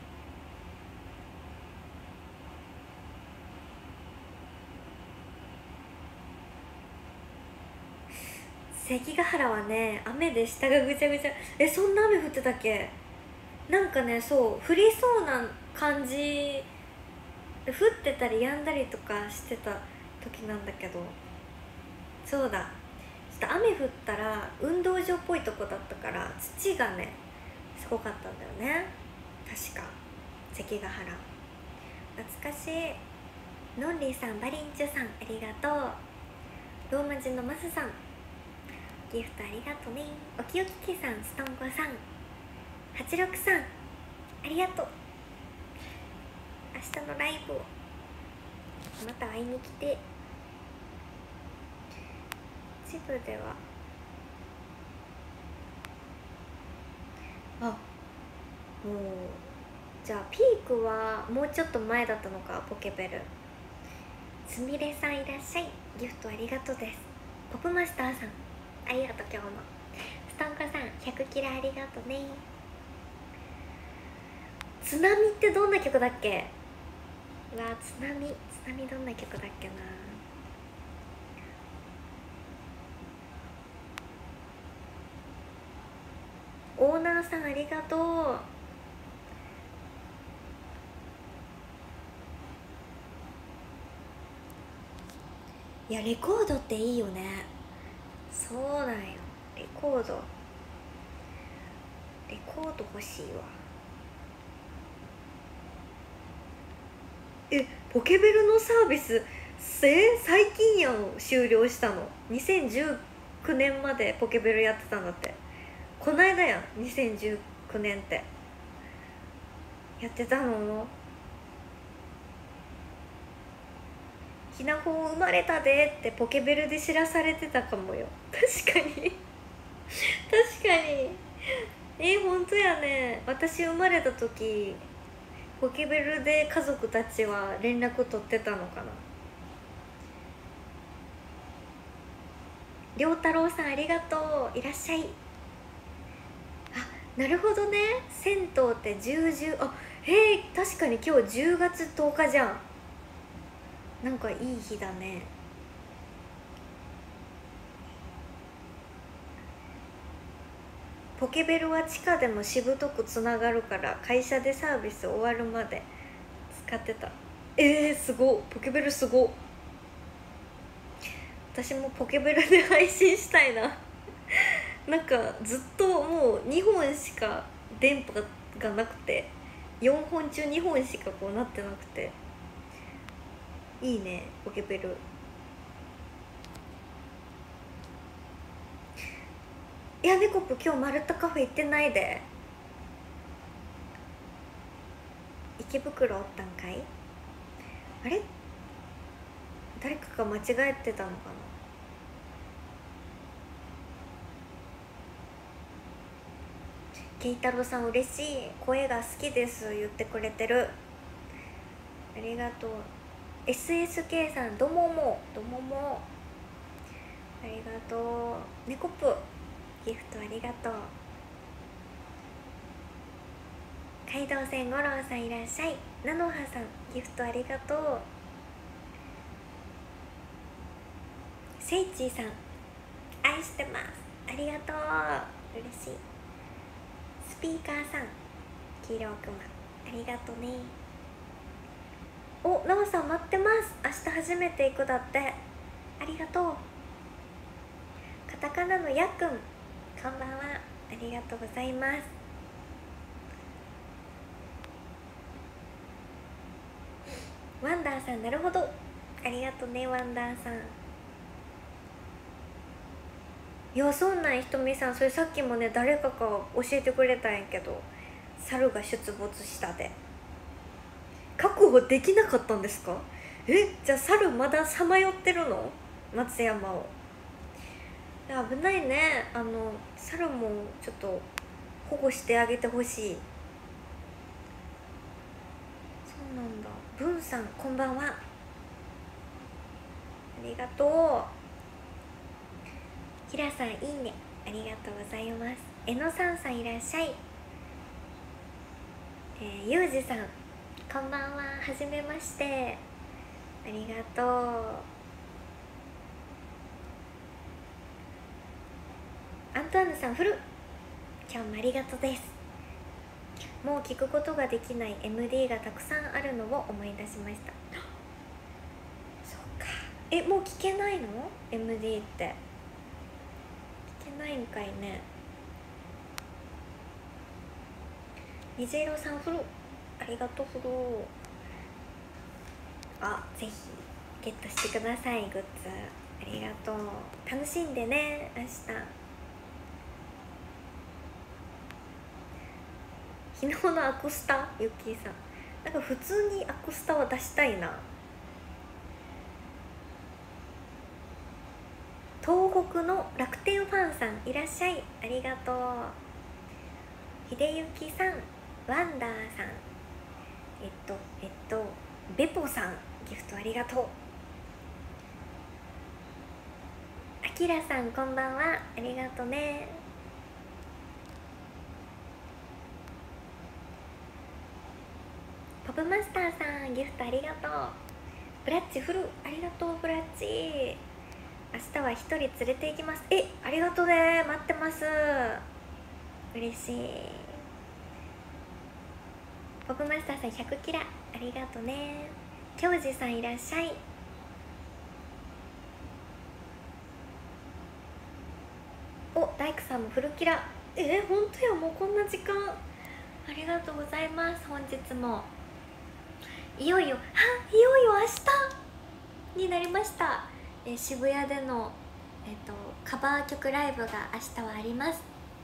関ヶ原はね雨で下がぐちゃぐちゃ。そんな雨降ってたっけ。なんかね、そう降りそうな感じ、降ってたり止んだりとかしてた時なんだけど。そうだ、ちょっと雨降ったら運動場っぽいとこだったから土がねすごかったんだよね確か。関ヶ原懐かしい。のんりーさんバリンチュさんありがとう。ローマ字のマスさんギフトありがとうね。おきよききさんストンコさん86さんありがとう。明日のライブをまた会いに来て。一部ではもうじゃあピークはもうちょっと前だったのか。ポケベルすみれさんいらっしゃい。ギフトありがとうです。ポップマスターさんありがとう。今日もストンコさん100キラありがとうね。津波ってどんな曲だっけ。うわ津波どんな曲だっけな。オーナーさんありがとう。いやレコードっていいよね。そうなんよ、レコード欲しいわ。ポケベルのサービス最近やん終了したの。2019年までポケベルやってたんだって。こないだやん2019年ってやってたの。 きな方生まれたでってポケベルで知らされてたかもよ。確かに確かに。本当やね。私生まれた時ポケベルで家族たちは連絡取ってたのかな。良太郎さんありがとう。いらっしゃい。あ、なるほどね。銭湯って10あ、確かに今日10月10日じゃん。なんかいい日だね。ポケベルは地下でもしぶとくつながるから会社でサービス終わるまで使ってた。すごっ。ポケベルすごっ。私もポケベルで配信したいななんかずっともう2本しか電波がなくて、4本中2本しかこうなってなくて、いいねポケベル。いやネコプ今日マルタカフェ行ってないで。池袋おったんかい。あれ誰かが間違えてたのかな。ケイタロウさん嬉しい。声が好きです言ってくれてる。ありがとう。 SSK さんどももどももありがとう。ネコプギフトありがとう。街道線五郎さんいらっしゃい。菜の葉さんギフトありがとう。セイチーさん愛してますありがとう。嬉しい。スピーカーさん黄色くまありがとうね。お、なおさん待ってます。明日初めて行くだって。ありがとう。カタカナのやっくんこんばんは。ありがとうございます。ワンダーさんなるほどありがとうね。ワンダーさん。いやそんなんひとみさん、それさっきもね誰かが教えてくれたんやけど、猿が出没したで。確保できなかったんですか。じゃあ猿まださまよってるの、松山を。危ないね。猿もちょっと保護してあげてほしい。そうなんだ。ブンさんこんばんはありがとう。ひらさんいいねありがとうございます。えのさんさんいらっしゃい。ゆうじさんこんばんははじめましてありがとう。アントワーヌさんフル今日もありがとうです。もう聞くことができない MD がたくさんあるのを思い出しました。そうか。もう聞けないの MD って。聞けないんかいね。虹色さんフルありがとう。フルぜひゲットしてください。グッズありがとう。楽しんでね明日。昨日のアクスタユッキーさんなんか普通にアクスタは出したいな。東北の楽天ファンさんいらっしゃいありがとう。秀幸さんワンダーさんベポさんギフトありがとう。あきらさんこんばんはありがとね。ポップマスターさんギフトありがとう。ブラッチフルありがとう。ブラッチ明日は一人連れて行きます。ありがとうね待ってます。嬉しい。ポップマスターさん100キラありがとうね。京二さんいらっしゃい。大工さんもフルキラ。本当やもうこんな時間ありがとうございます。本日もいよいよ明日になりました。渋谷での、カバー曲ライブが明日はあります。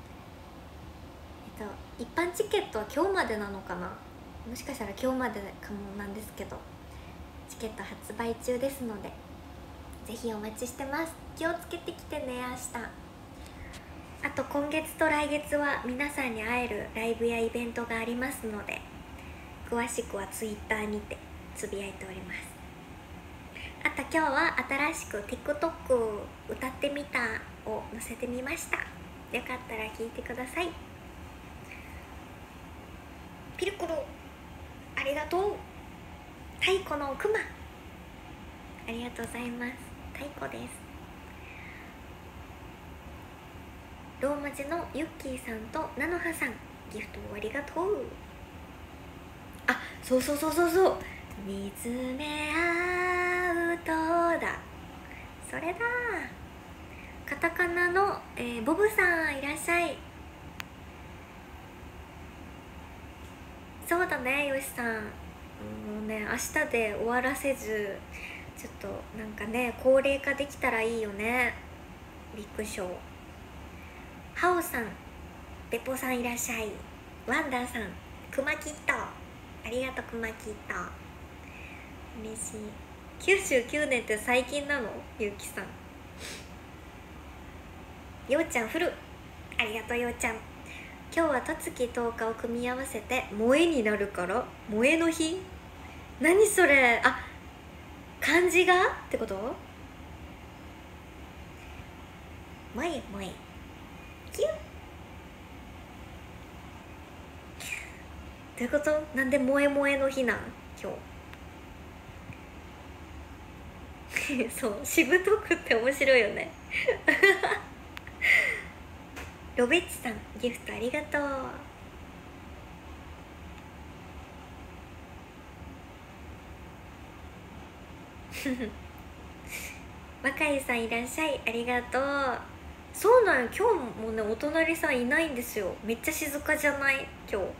一般チケットは今日までなのかな。もしかしたら今日までかもなんですけど、 チケット発売中ですので、ぜひお待ちしてます。気をつけてきてね。明日、あと今月と来月は皆さんに会えるライブやイベントがありますので、詳しくは Twitter にてつぶやいております。あと今日は新しく TikTok 歌ってみたを載せてみました。よかったら聞いてください。ピルクルありがとう。太鼓のクマありがとうございます。太鼓です。ローマ字のユッキーさんとナノハさん、ギフトありがとう。あ、そう見つめ合うとだ、それだ。カタカナの、ボブさんいらっしゃい。そうだね、よしさん、もうね、明日で終わらせず、ちょっとなんかね、高齢化できたらいいよね。ビッグショー。ハオさん、ベポさんいらっしゃい。ワンダーさん、クマキットありがとう。クマキット嬉しい。99年って最近なの？ゆうきさん。ようちゃんフルありがとう。ようちゃん、今日は十月10日を組み合わせて萌えになるから萌えの日。何それ。あ、漢字がってこと？萌え萌えキュッ。どういうこと？なんで萌え萌えの日なん今日そうしぶとくって面白いよねロベッチさん、ギフトありがとう。若井さんいらっしゃい、ありがとう。そうなんよ、今日もねお隣さんいないんですよ。めっちゃ静かじゃない今日。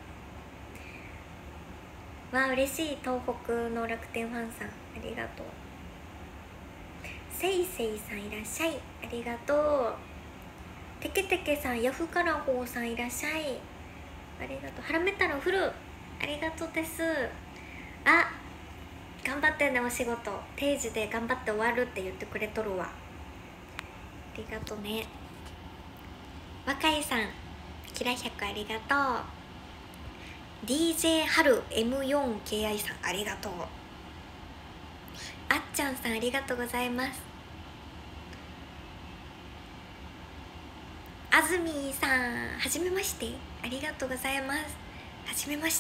わあ嬉しい。東北の楽天ファンさんありがとう。せいせいさんいらっしゃい、ありがとう。てけてけさん、ヤフカラホーさんいらっしゃい、ありがとう。はらめたらフルありがとうです。あ、頑張ってね、お仕事定時で頑張って終わるって言ってくれとるわ。ありがとうね。若井さん、キラ100ありがとう。DJ 春 M4KI さんありがとう。あっちゃんさんありがとうございます。あずみーさん、はじめましてありがとうございます。はじめまして。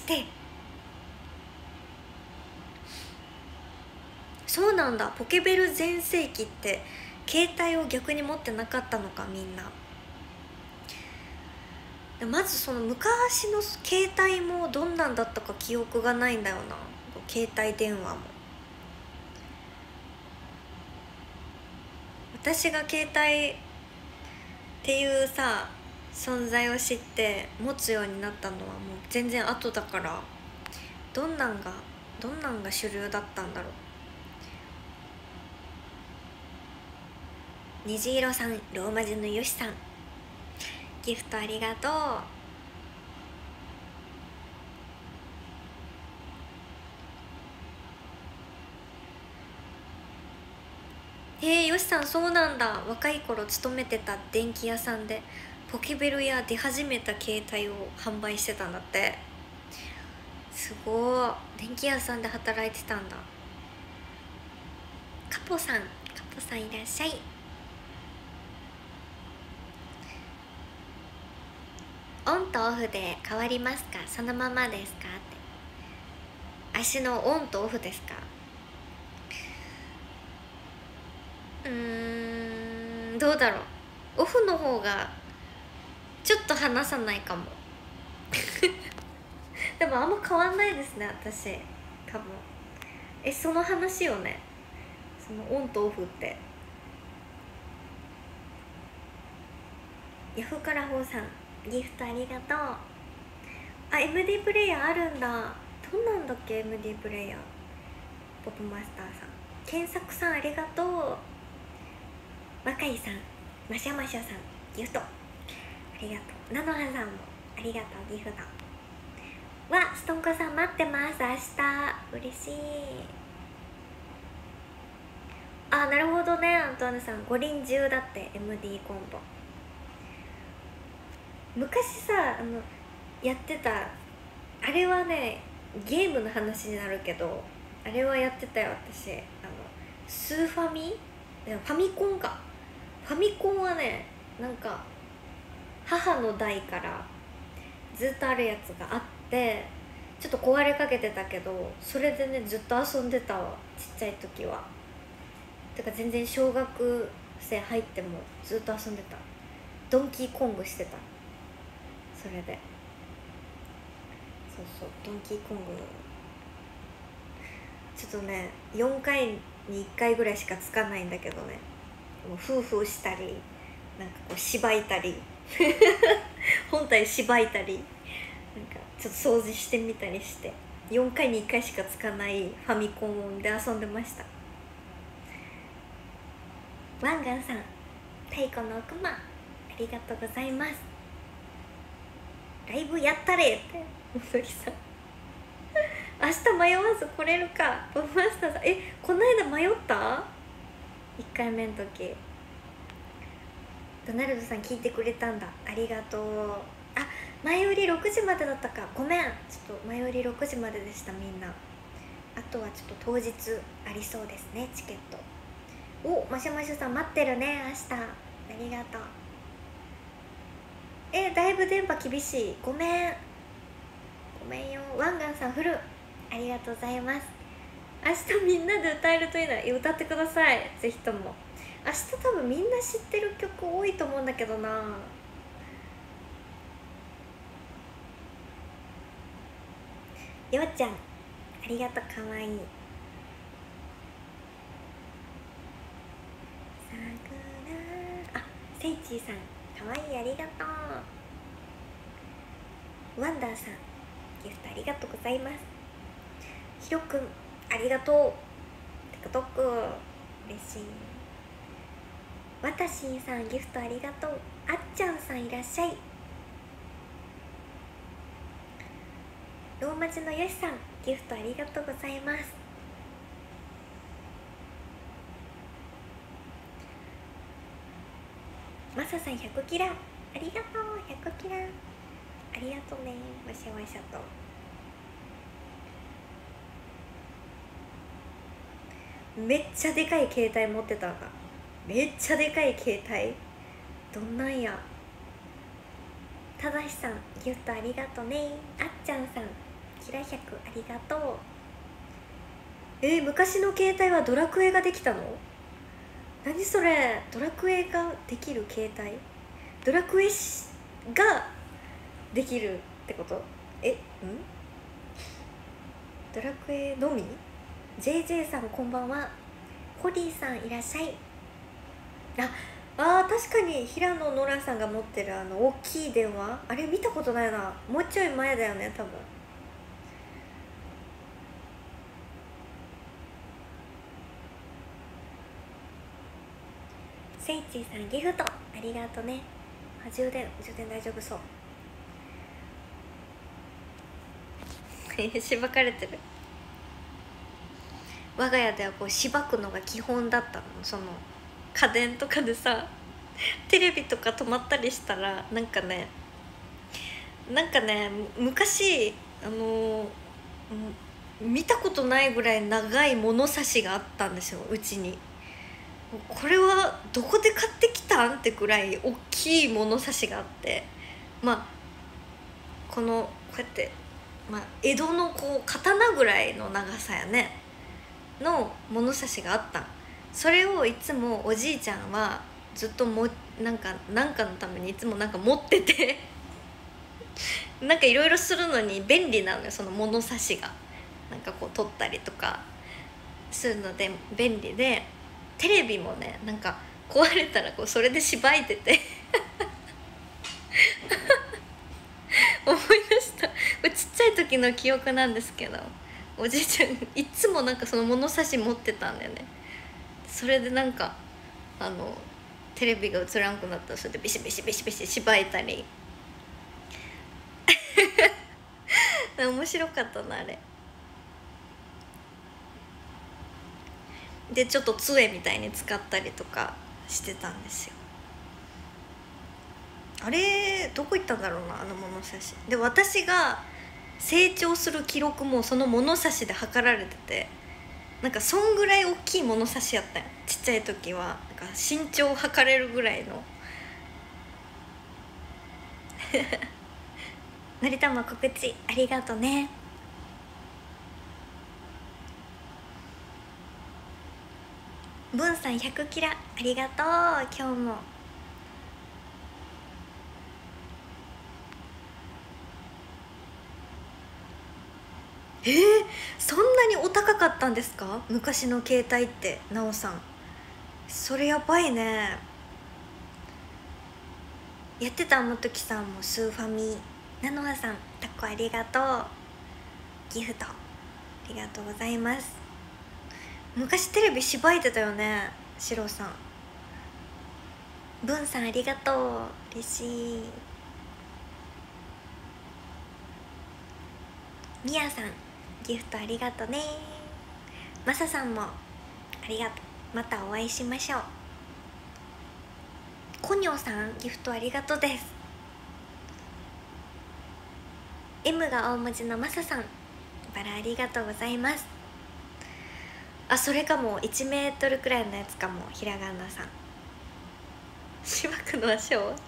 そうなんだ。ポケベル全盛期って携帯を逆に持ってなかったのか、みんな。まずその昔の携帯もどんなんだったか記憶がないんだよな、携帯電話も。私が携帯っていうさ存在を知って持つようになったのはもう全然後だから、どんなんが主流だったんだろう。虹色さん、ローマ字のよしさん、ギフトありがとう。よしさん、そうなんだ。若い頃勤めてた電気屋さんでポケベルや出始めた携帯を販売してたんだって。すごい。電気屋さんで働いてたんだ。カポさんいらっしゃい。オンとオフで変わりますか、そのままですかって。足のオンとオフですか。どうだろう。オフの方がちょっと離さないかもでもあんま変わんないですね、私多分。その話よね、そのオンとオフって。ヤフカラホーさん、ギフトありがとう。あ、 MD プレイヤーあるんだ。どんなんだっけ MD プレイヤー。ポップマスターさん、検索さんありがとう。若井さん、マシャマシャさん、ギフトありがとう。ナノハさんもありがとう、ギフト。わ、ストンコさん待ってます。明日嬉しい。 あ、なるほどね。アントワネさん五輪中だって MD コンボ昔さやってた。あれはねゲームの話になるけど、あれはやってたよ私。スーファミ、ファミコンか。ファミコンはねなんか母の代からずっとあるやつがあって、ちょっと壊れかけてたけど、それでねずっと遊んでたわ、ちっちゃい時は。てか全然小学生入ってもずっと遊んでた。ドンキーコングしてた。それでそうそう、ドンキーコングちょっとね4回に1回ぐらいしかつかないんだけどね、もうフーフーしたりなんかこうしばいたり本体しばいたりなんかちょっと掃除してみたりして、4回に1回しかつかないファミコンで遊んでました。ワンガンさん、太鼓のクマありがとうございます。ライブやったれって本木さん明日迷わず来れるか。ボブマスターさん、この間迷った？ 1 回目の時。ドナルドさん聞いてくれたんだ、ありがとう。あ、前売り6時までだったか、ごめん。ちょっと前売り6時まででした。みんなあとはちょっと当日ありそうですね、チケット。お、マシュマシュさん待ってるね、明日。ありがとう。だいぶ電波厳しい、ごめんごめんよ。ワンガンさんフルありがとうございます。明日みんなで歌えるといいな。歌ってください、ぜひとも。明日多分みんな知ってる曲多いと思うんだけどな。ようちゃんありがとう、かわいい。あ、セイチーさんかわいい、ありがとう。ワンダーさんギフトありがとうございます。ひろくんありがとう。TikTok 嬉しい。わたしんさんギフトありがとう。あっちゃんさんいらっしゃい。ローマ字のよしさんギフトありがとうございます。マサさん100キラありがとう。100キラありがとうね。わしゃわしゃと。めっちゃでかい携帯持ってたが、めっちゃでかい携帯どんなんや。ただしさんギフトありがとうね。あっちゃんさんキラ100ありがとう。昔の携帯はドラクエができたの？何それ、ドラクエができる携帯？ドラクエができるってこと？ドラクエのみ？ JJ さんこんばんは。ホリーさんいらっしゃい。確かに平野ノラさんが持ってる大きい電話、あれ見たことないな。もうちょい前だよね多分。セイチーさんギフトありがとね。充電大丈夫そうしばかれてる。我が家ではこうしばくのが基本だったの。その家電とかでさ、テレビとか止まったりしたらなんかね昔見たことないぐらい長い物差しがあったんですよ、うちに。これはどこで買ってきたんってくらい大きい物差しがあって、こうやって、江戸のこう刀ぐらいの長さやねの物差しがあった。それをいつもおじいちゃんはずっとなんかのためにいつもなんか持っててなんかいろいろするのに便利なのよ、その物差しが。なんかこう取ったりとかするので便利で、テレビもねなんか壊れたらこうそれでしばいてて思い出した。これちっちゃい時の記憶なんですけど、おじいちゃんいつもなんかその物差し持ってたんだよね。それでなんかテレビが映らんくなったらそれでビシビシビシビシしばいたり面白かったなあれ。 でちょっと杖みたいに使ったりとかしてたんですよ。あれどこ行ったんだろうな、あの物差しで。私が成長する記録もその物差しで測られてて、なんかそんぐらい大きい物差しやったんよ、ちっちゃい時は。なんか身長を測れるぐらいののりたま告知ありがとね。ブンさん100キラありがとう。今日もそんなにお高かったんですか、昔の携帯って。なおさんそれやばいね。やってたもときさんもスーファミ。なのはさんタコありがとう。ギフトありがとうございます。昔テレビしばいてたよね、シロさん。ブンさんありがとう、嬉しい。ミヤさんギフトありがとね。マサさんもありがとう、またお会いしましょう。コニョさんギフトありがとうです。 M が大文字のマサさんバラありがとうございます。あ、それかも1メートルくらいのやつかも、ひらがなさん。しばくのは昭和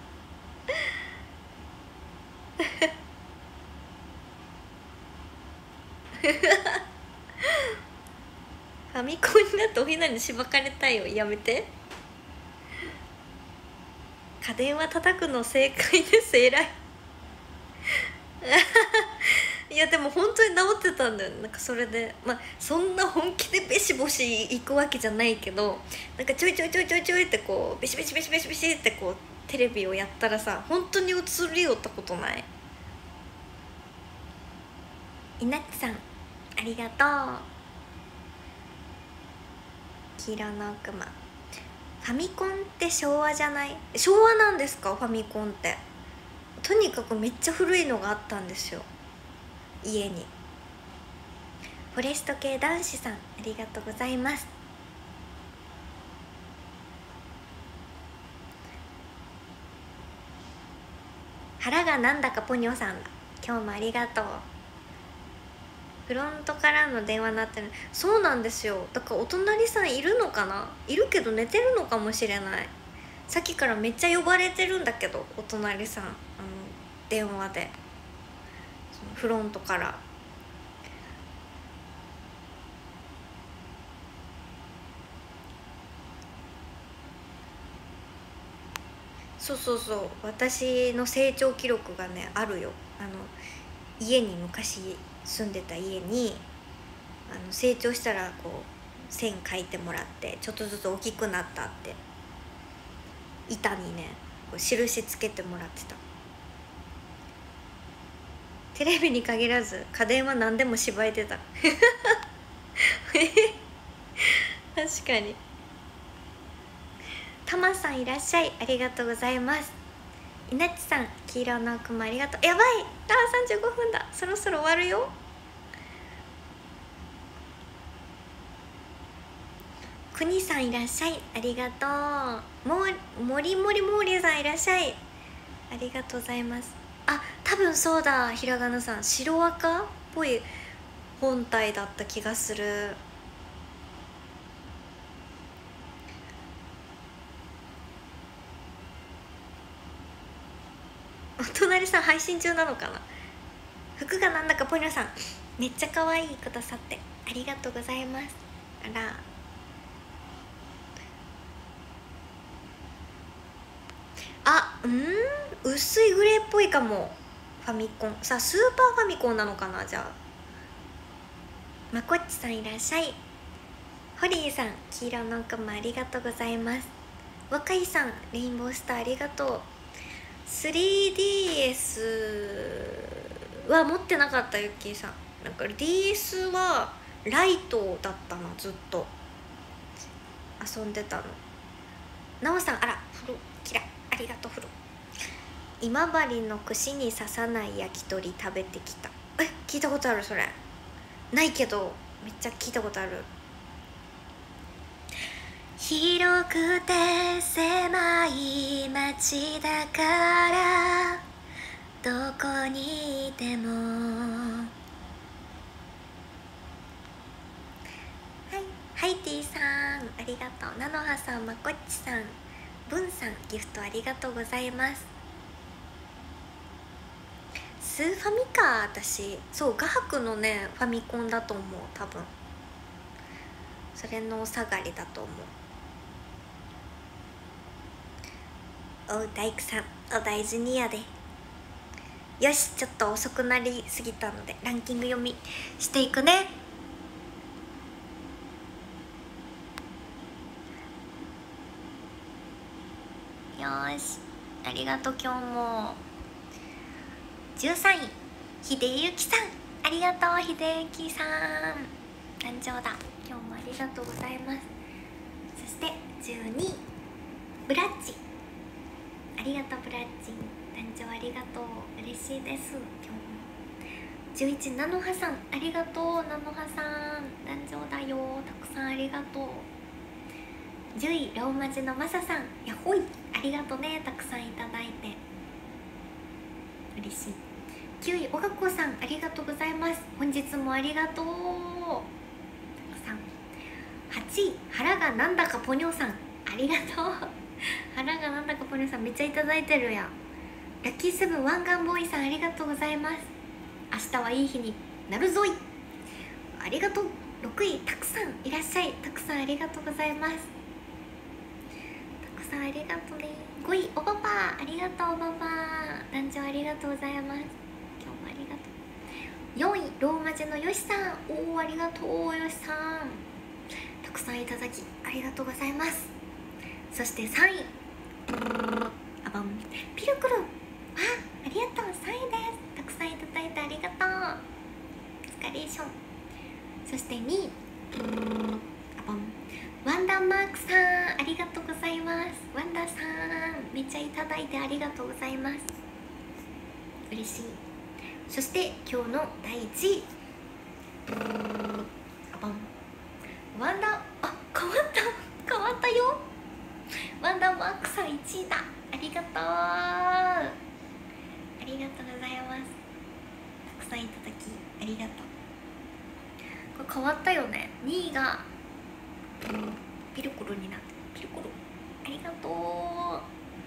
ファミコンになっておひなにしばかれたいよ、やめて。家電は叩くの正解です、偉いいやでも本当に治ってたんだよね。なんかそれでまあそんな本気でベシボシいくわけじゃないけど、なんかちょいちょいちょいちょいちょいってこうベシベシベシベシベシってこうテレビをやったらさ、本当に映りよったことない？いなっちさんありがとう。黄色のクマ。ファミコンって昭和じゃない？昭和なんですか、ファミコンって。とにかくめっちゃ古いのがあったんですよ、家に。フォレスト系男子さんありがとうございます。腹がなんだかポニョさんだ、今日もありがとう。フロントからの電話になってる。そうなんですよ、だからお隣さんいるのかな、いるけど寝てるのかもしれない。さっきからめっちゃ呼ばれてるんだけど、お隣さん電話で、そのフロントから。そうそうそう、私の成長記録がねあるよ。家に昔住んでた家に成長したらこう線描いてもらって、ちょっとずつ大きくなったって板にねこう印つけてもらってた。テレビに限らず家電は何でもしばいてた確かに。たまさんいらっしゃい、ありがとうございます。いなっちさん黄色のクマありがとう。やばい、35分だ、そろそろ終わるよ。くにさんいらっしゃい、ありがとう。もりもりもりさんいらっしゃい、ありがとうございます。あ、多分そうだ、ひらがなさん白赤っぽい本体だった気がする。お隣さん配信中なのかな。服がなんだかポニョさんめっちゃ可愛いくださってありがとうございます。あら、薄いグレーっぽいかも。ファミコンさあ、スーパーファミコンなのかな。じゃあまこっちさんいらっしゃい。ホリーさん黄色のクマありがとうございます。若いさんレインボースターありがとう。 3DS は持ってなかった。ゆっきーさんなんか DS はライトだったの、ずっと遊んでたの。なおさんあら風呂きらい、ありがとう。風呂今治の串に刺さない焼き鳥食べてきた。聞いたことある。それないけどめっちゃ聞いたことある。 広くて狭い街だからどこにいても。はい、ハイティさんありがとう。菜の葉さん、まこっちさん、ブンさん、ギフトありがとうございます。スーファミか。私そう画伯のねファミコンだと思う。多分それのお下がりだと思う。お大工さんお大事にやで。よし、ちょっと遅くなりすぎたのでランキング読みしていくね。よし、ありがとう。今日も13位秀幸さんありがとう。秀幸さん誕生だ。今日もありがとうございます。そして12位ブラッチありがとう。ブラッチ誕生ありがとう。嬉しいです。今日も11菜の葉さんありがとう。菜の葉さん誕生だよ。たくさんありがとう。10位ローマ字のマサさんやっほいありがとうね。たくさんいただいて嬉しい。9位おがこさんありがとうございます。本日もありがとう。たくさん。8位腹がなんだかポニョさんありがとう。腹がなんだかポニョさんめっちゃいただいてるやん。ラッキーセブン湾岸ボーイさんありがとうございます。明日はいい日になるぞいありがとう。6位たくさんいらっしゃい。たくさんありがとうございます。たくさんありがとうね。5位おばばありがとう。おばば誕生ありがとうございます。今日もありがとう。4位ローマ字のよしさんおおありがとう。よしさんたくさんいただきありがとうございます。そして3位あばんピルクルありがとう。3位です。たくさんいただいてありがとう。スカレーション。そして2位あばんワンダーマークさんありがとうございます。ワンダーさんめっちゃいただいてありがとうございます。嬉しい。そして今日の第1位あばんワンダー変わったよ。ワンダーマークさん1位だ。ありがとう。ありがとうございます。たくさんいただきありがとう。これ変わったよね。2位がピルクルになってピルクルありがとう。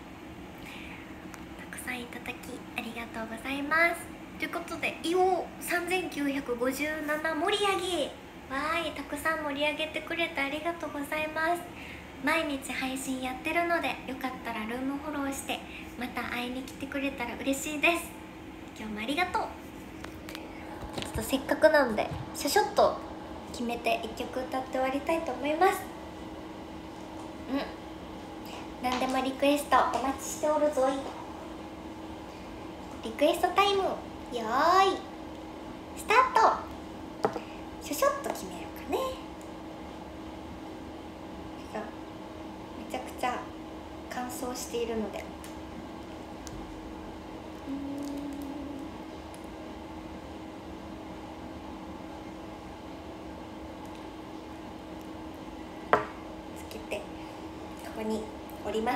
たくさんいただきありがとうございます。ということでイオ3957盛り上げわーい。たくさん盛り上げてくれてありがとうございます。毎日配信やってるのでよかったらルームフォローしてまた会いに来てくれたら嬉しいです。今日もありがとう。ちょっとせっかくなんでシャショッと決めて1曲歌って終わりたいと思います。何でもリクエストお待ちしておるぞい。リクエストタイムよーいスタート。シャショッと決めるかね。めちゃくちゃ乾燥しているのでつけてここに折ります。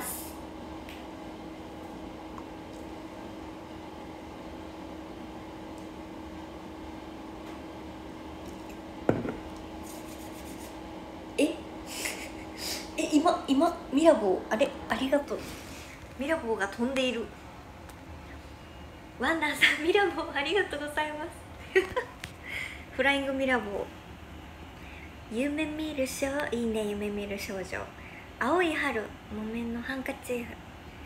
今ミラボーありがとう。ミラボーが飛んでいる。ワンダーさんミラボーありがとうございますフライングミラボー夢見る少いいね。夢見る少女青い春木綿のハンカチーフ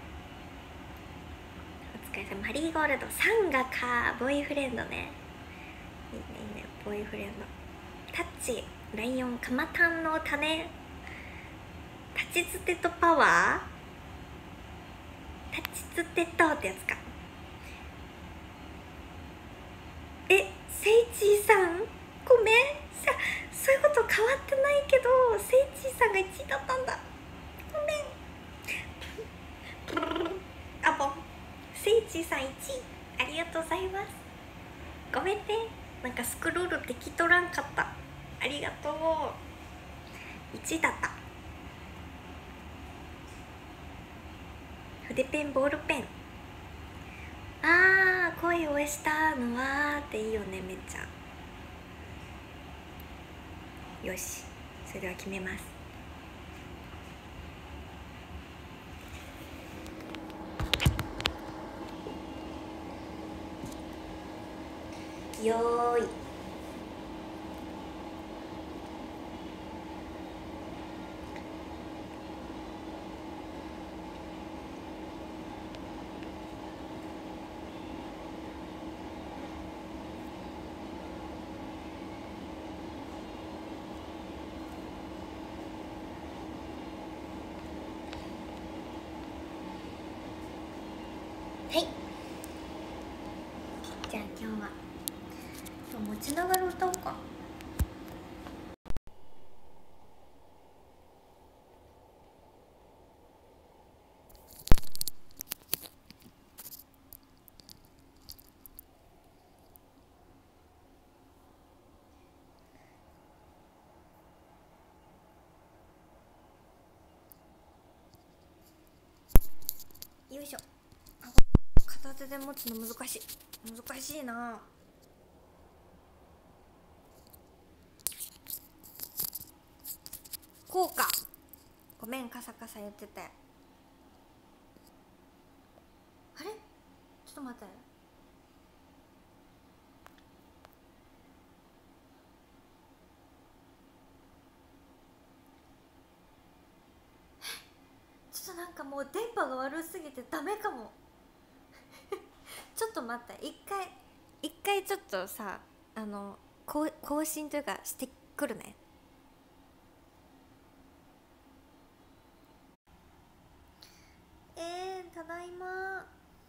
お疲れ様。マリーゴールドサンガかボーイフレンドね。いいねいいねボーイフレンド。タッチライオンカマタンの種立ちつてとパワー立ちつてとってやつか。セイチーさんごめんそういうこと変わってないけどセイチーさんが1位だったんだ。ごめんあぼんセイチーさん1位ありがとうございます。ごめんねなんかスクロールできとらんかった。ありがとう。1位だった。 筆ペンボールペン。あー、恋をしたのはっていいよね、めっちゃ。よし、それでは決めます。よーい。はい、じゃあ今日は持ちながら歌おうか。よいしょ。片手で持つの難しいな。こうか。ごめん、カサカサ言ってて。あれ、ちょっと待って。ちょっとなんかもう電波が悪すぎてダメかも。ちょっと待って、一回ちょっとさ、更新というかしてくるね。ただいま。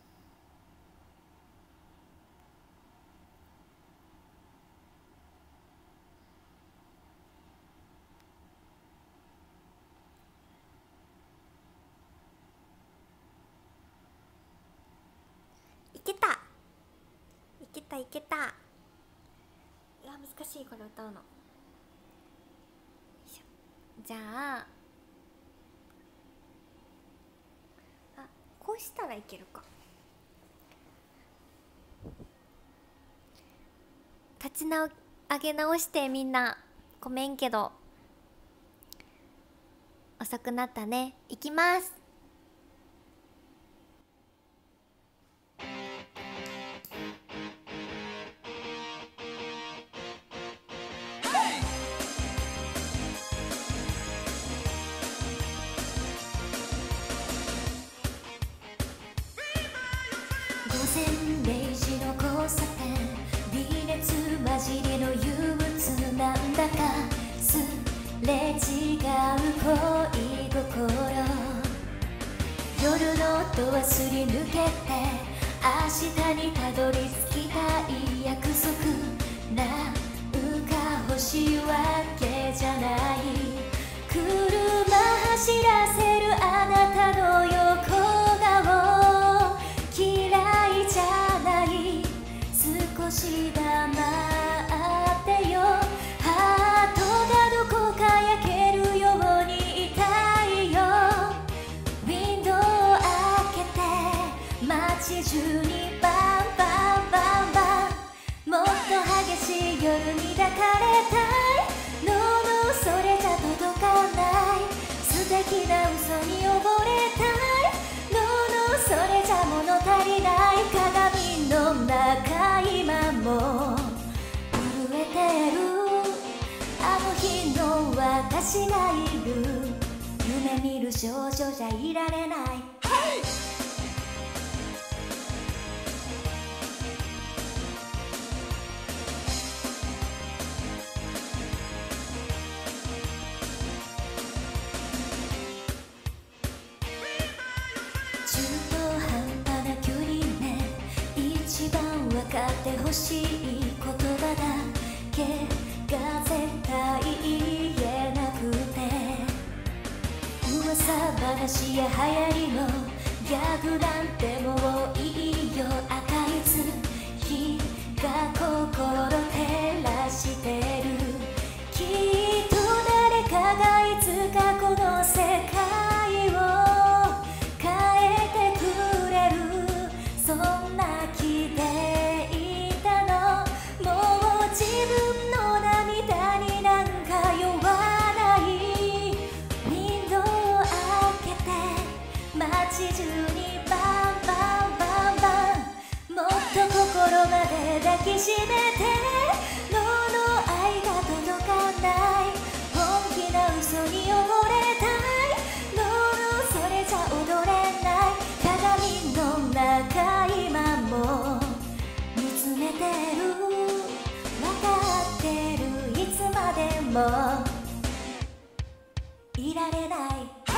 いけた。いや、難しい、これ歌うの。よいしょ。じゃあこうしたらいけるか。立ち上げ直して、みんなごめんけど遅くなったね。いきます。午前0時の交差点、微熱混じりの憂鬱なんだかすれ違う恋心、夜のドアすり抜けて明日にたどり着きたい約束、なんか欲しいわけじゃない、車走らせるあなたの横顔嫌いじゃない、少し黙ってよ、ハートがどこか焼けるように痛いよ、ウィンドウを開けて街中にバンバンバンバン、もっと激しい夜に抱かれたい、ノーノーそれじゃ届かない、素敵な嘘に溺れたい、ノーノーそれじゃ物足りない、鏡の中今も震えてる、あの日の私がいる、夢見る少女じゃいられない、中途半端な距離ね、一番分かってほしい言葉だけが絶対言えなくて、噂話や流行りのギャグなんてもういいよ、赤い月が心照らしてる、きっと誰かがいつかこの世界を変えてくもいられない、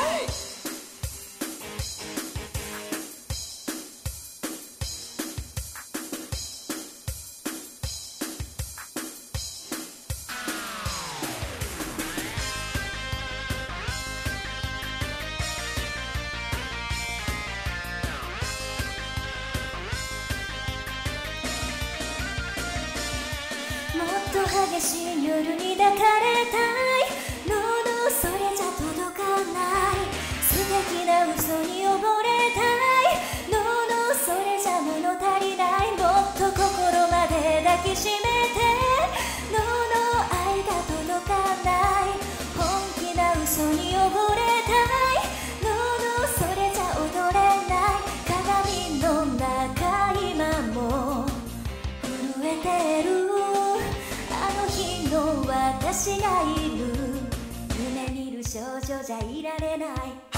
もっと激しい夜に抱かれたい、喉それじゃ届かない、素敵な嘘に溺れたい、喉それじゃ物足りない、もっと心まで抱きしめて、喉愛が届かない、本気な嘘に溺れたい、喉それじゃ踊れない、鏡の中今も震えてる、あの日の私がいる、夢見る少女じゃいられない、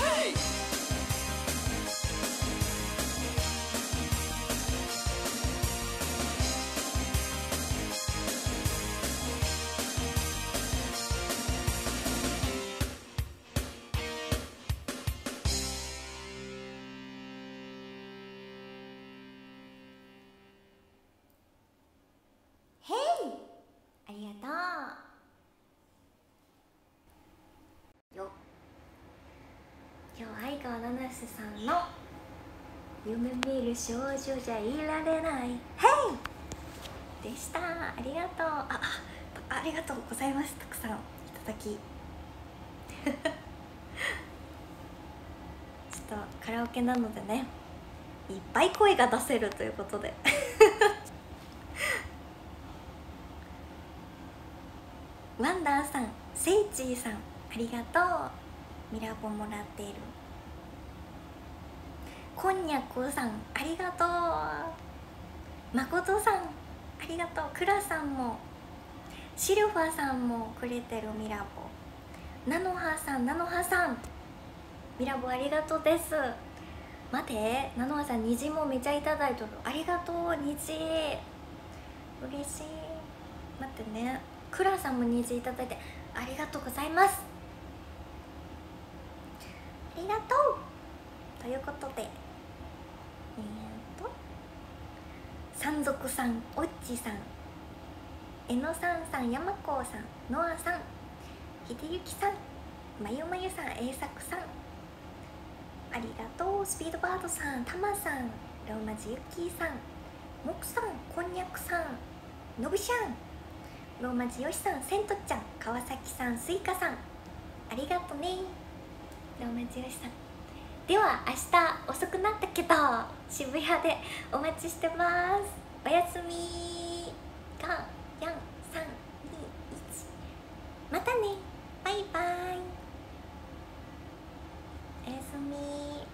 へい、ありがとうよ今日相川七瀬さんの夢見る少女じゃいられない「ヘイ!」でした。ありがとう。ありがとうございます。たくさんいただきちょっとカラオケなのでね、いっぱい声が出せるということでワンダーさん、セイチーさん、ありがとう。ミラボもらっている。こんにゃくさん、ありがとう。まことさん、ありがとう。くらさんも、シルファーさんもくれてる。ミラボ、ナノハさん、ミラボありがとうです。待て、ナノハさん、虹もめちゃいただいとる。ありがとう、虹、嬉しい。待ってね、クラさんも虹いただいてありがとうございます。ありがとうということで、山賊さん、おっちさん、えのさんさん、やまこうさん、のあさん、ひでゆきさん、まゆまゆさん、えいさくさん、ありがとう。スピードバードさん、たまさん、ローマ字ゆきーさん、もくさん、こんにゃくさん、のぶしゃん、ローマ字よしさん、せんとちゃん、川崎さん、すいかさん、ありがとね。ローマ字よしさんでは、明日遅くなったけど渋谷でお待ちしてます。おやすみ。5、4、3、2、1、またね、バイバイ。おやすみ。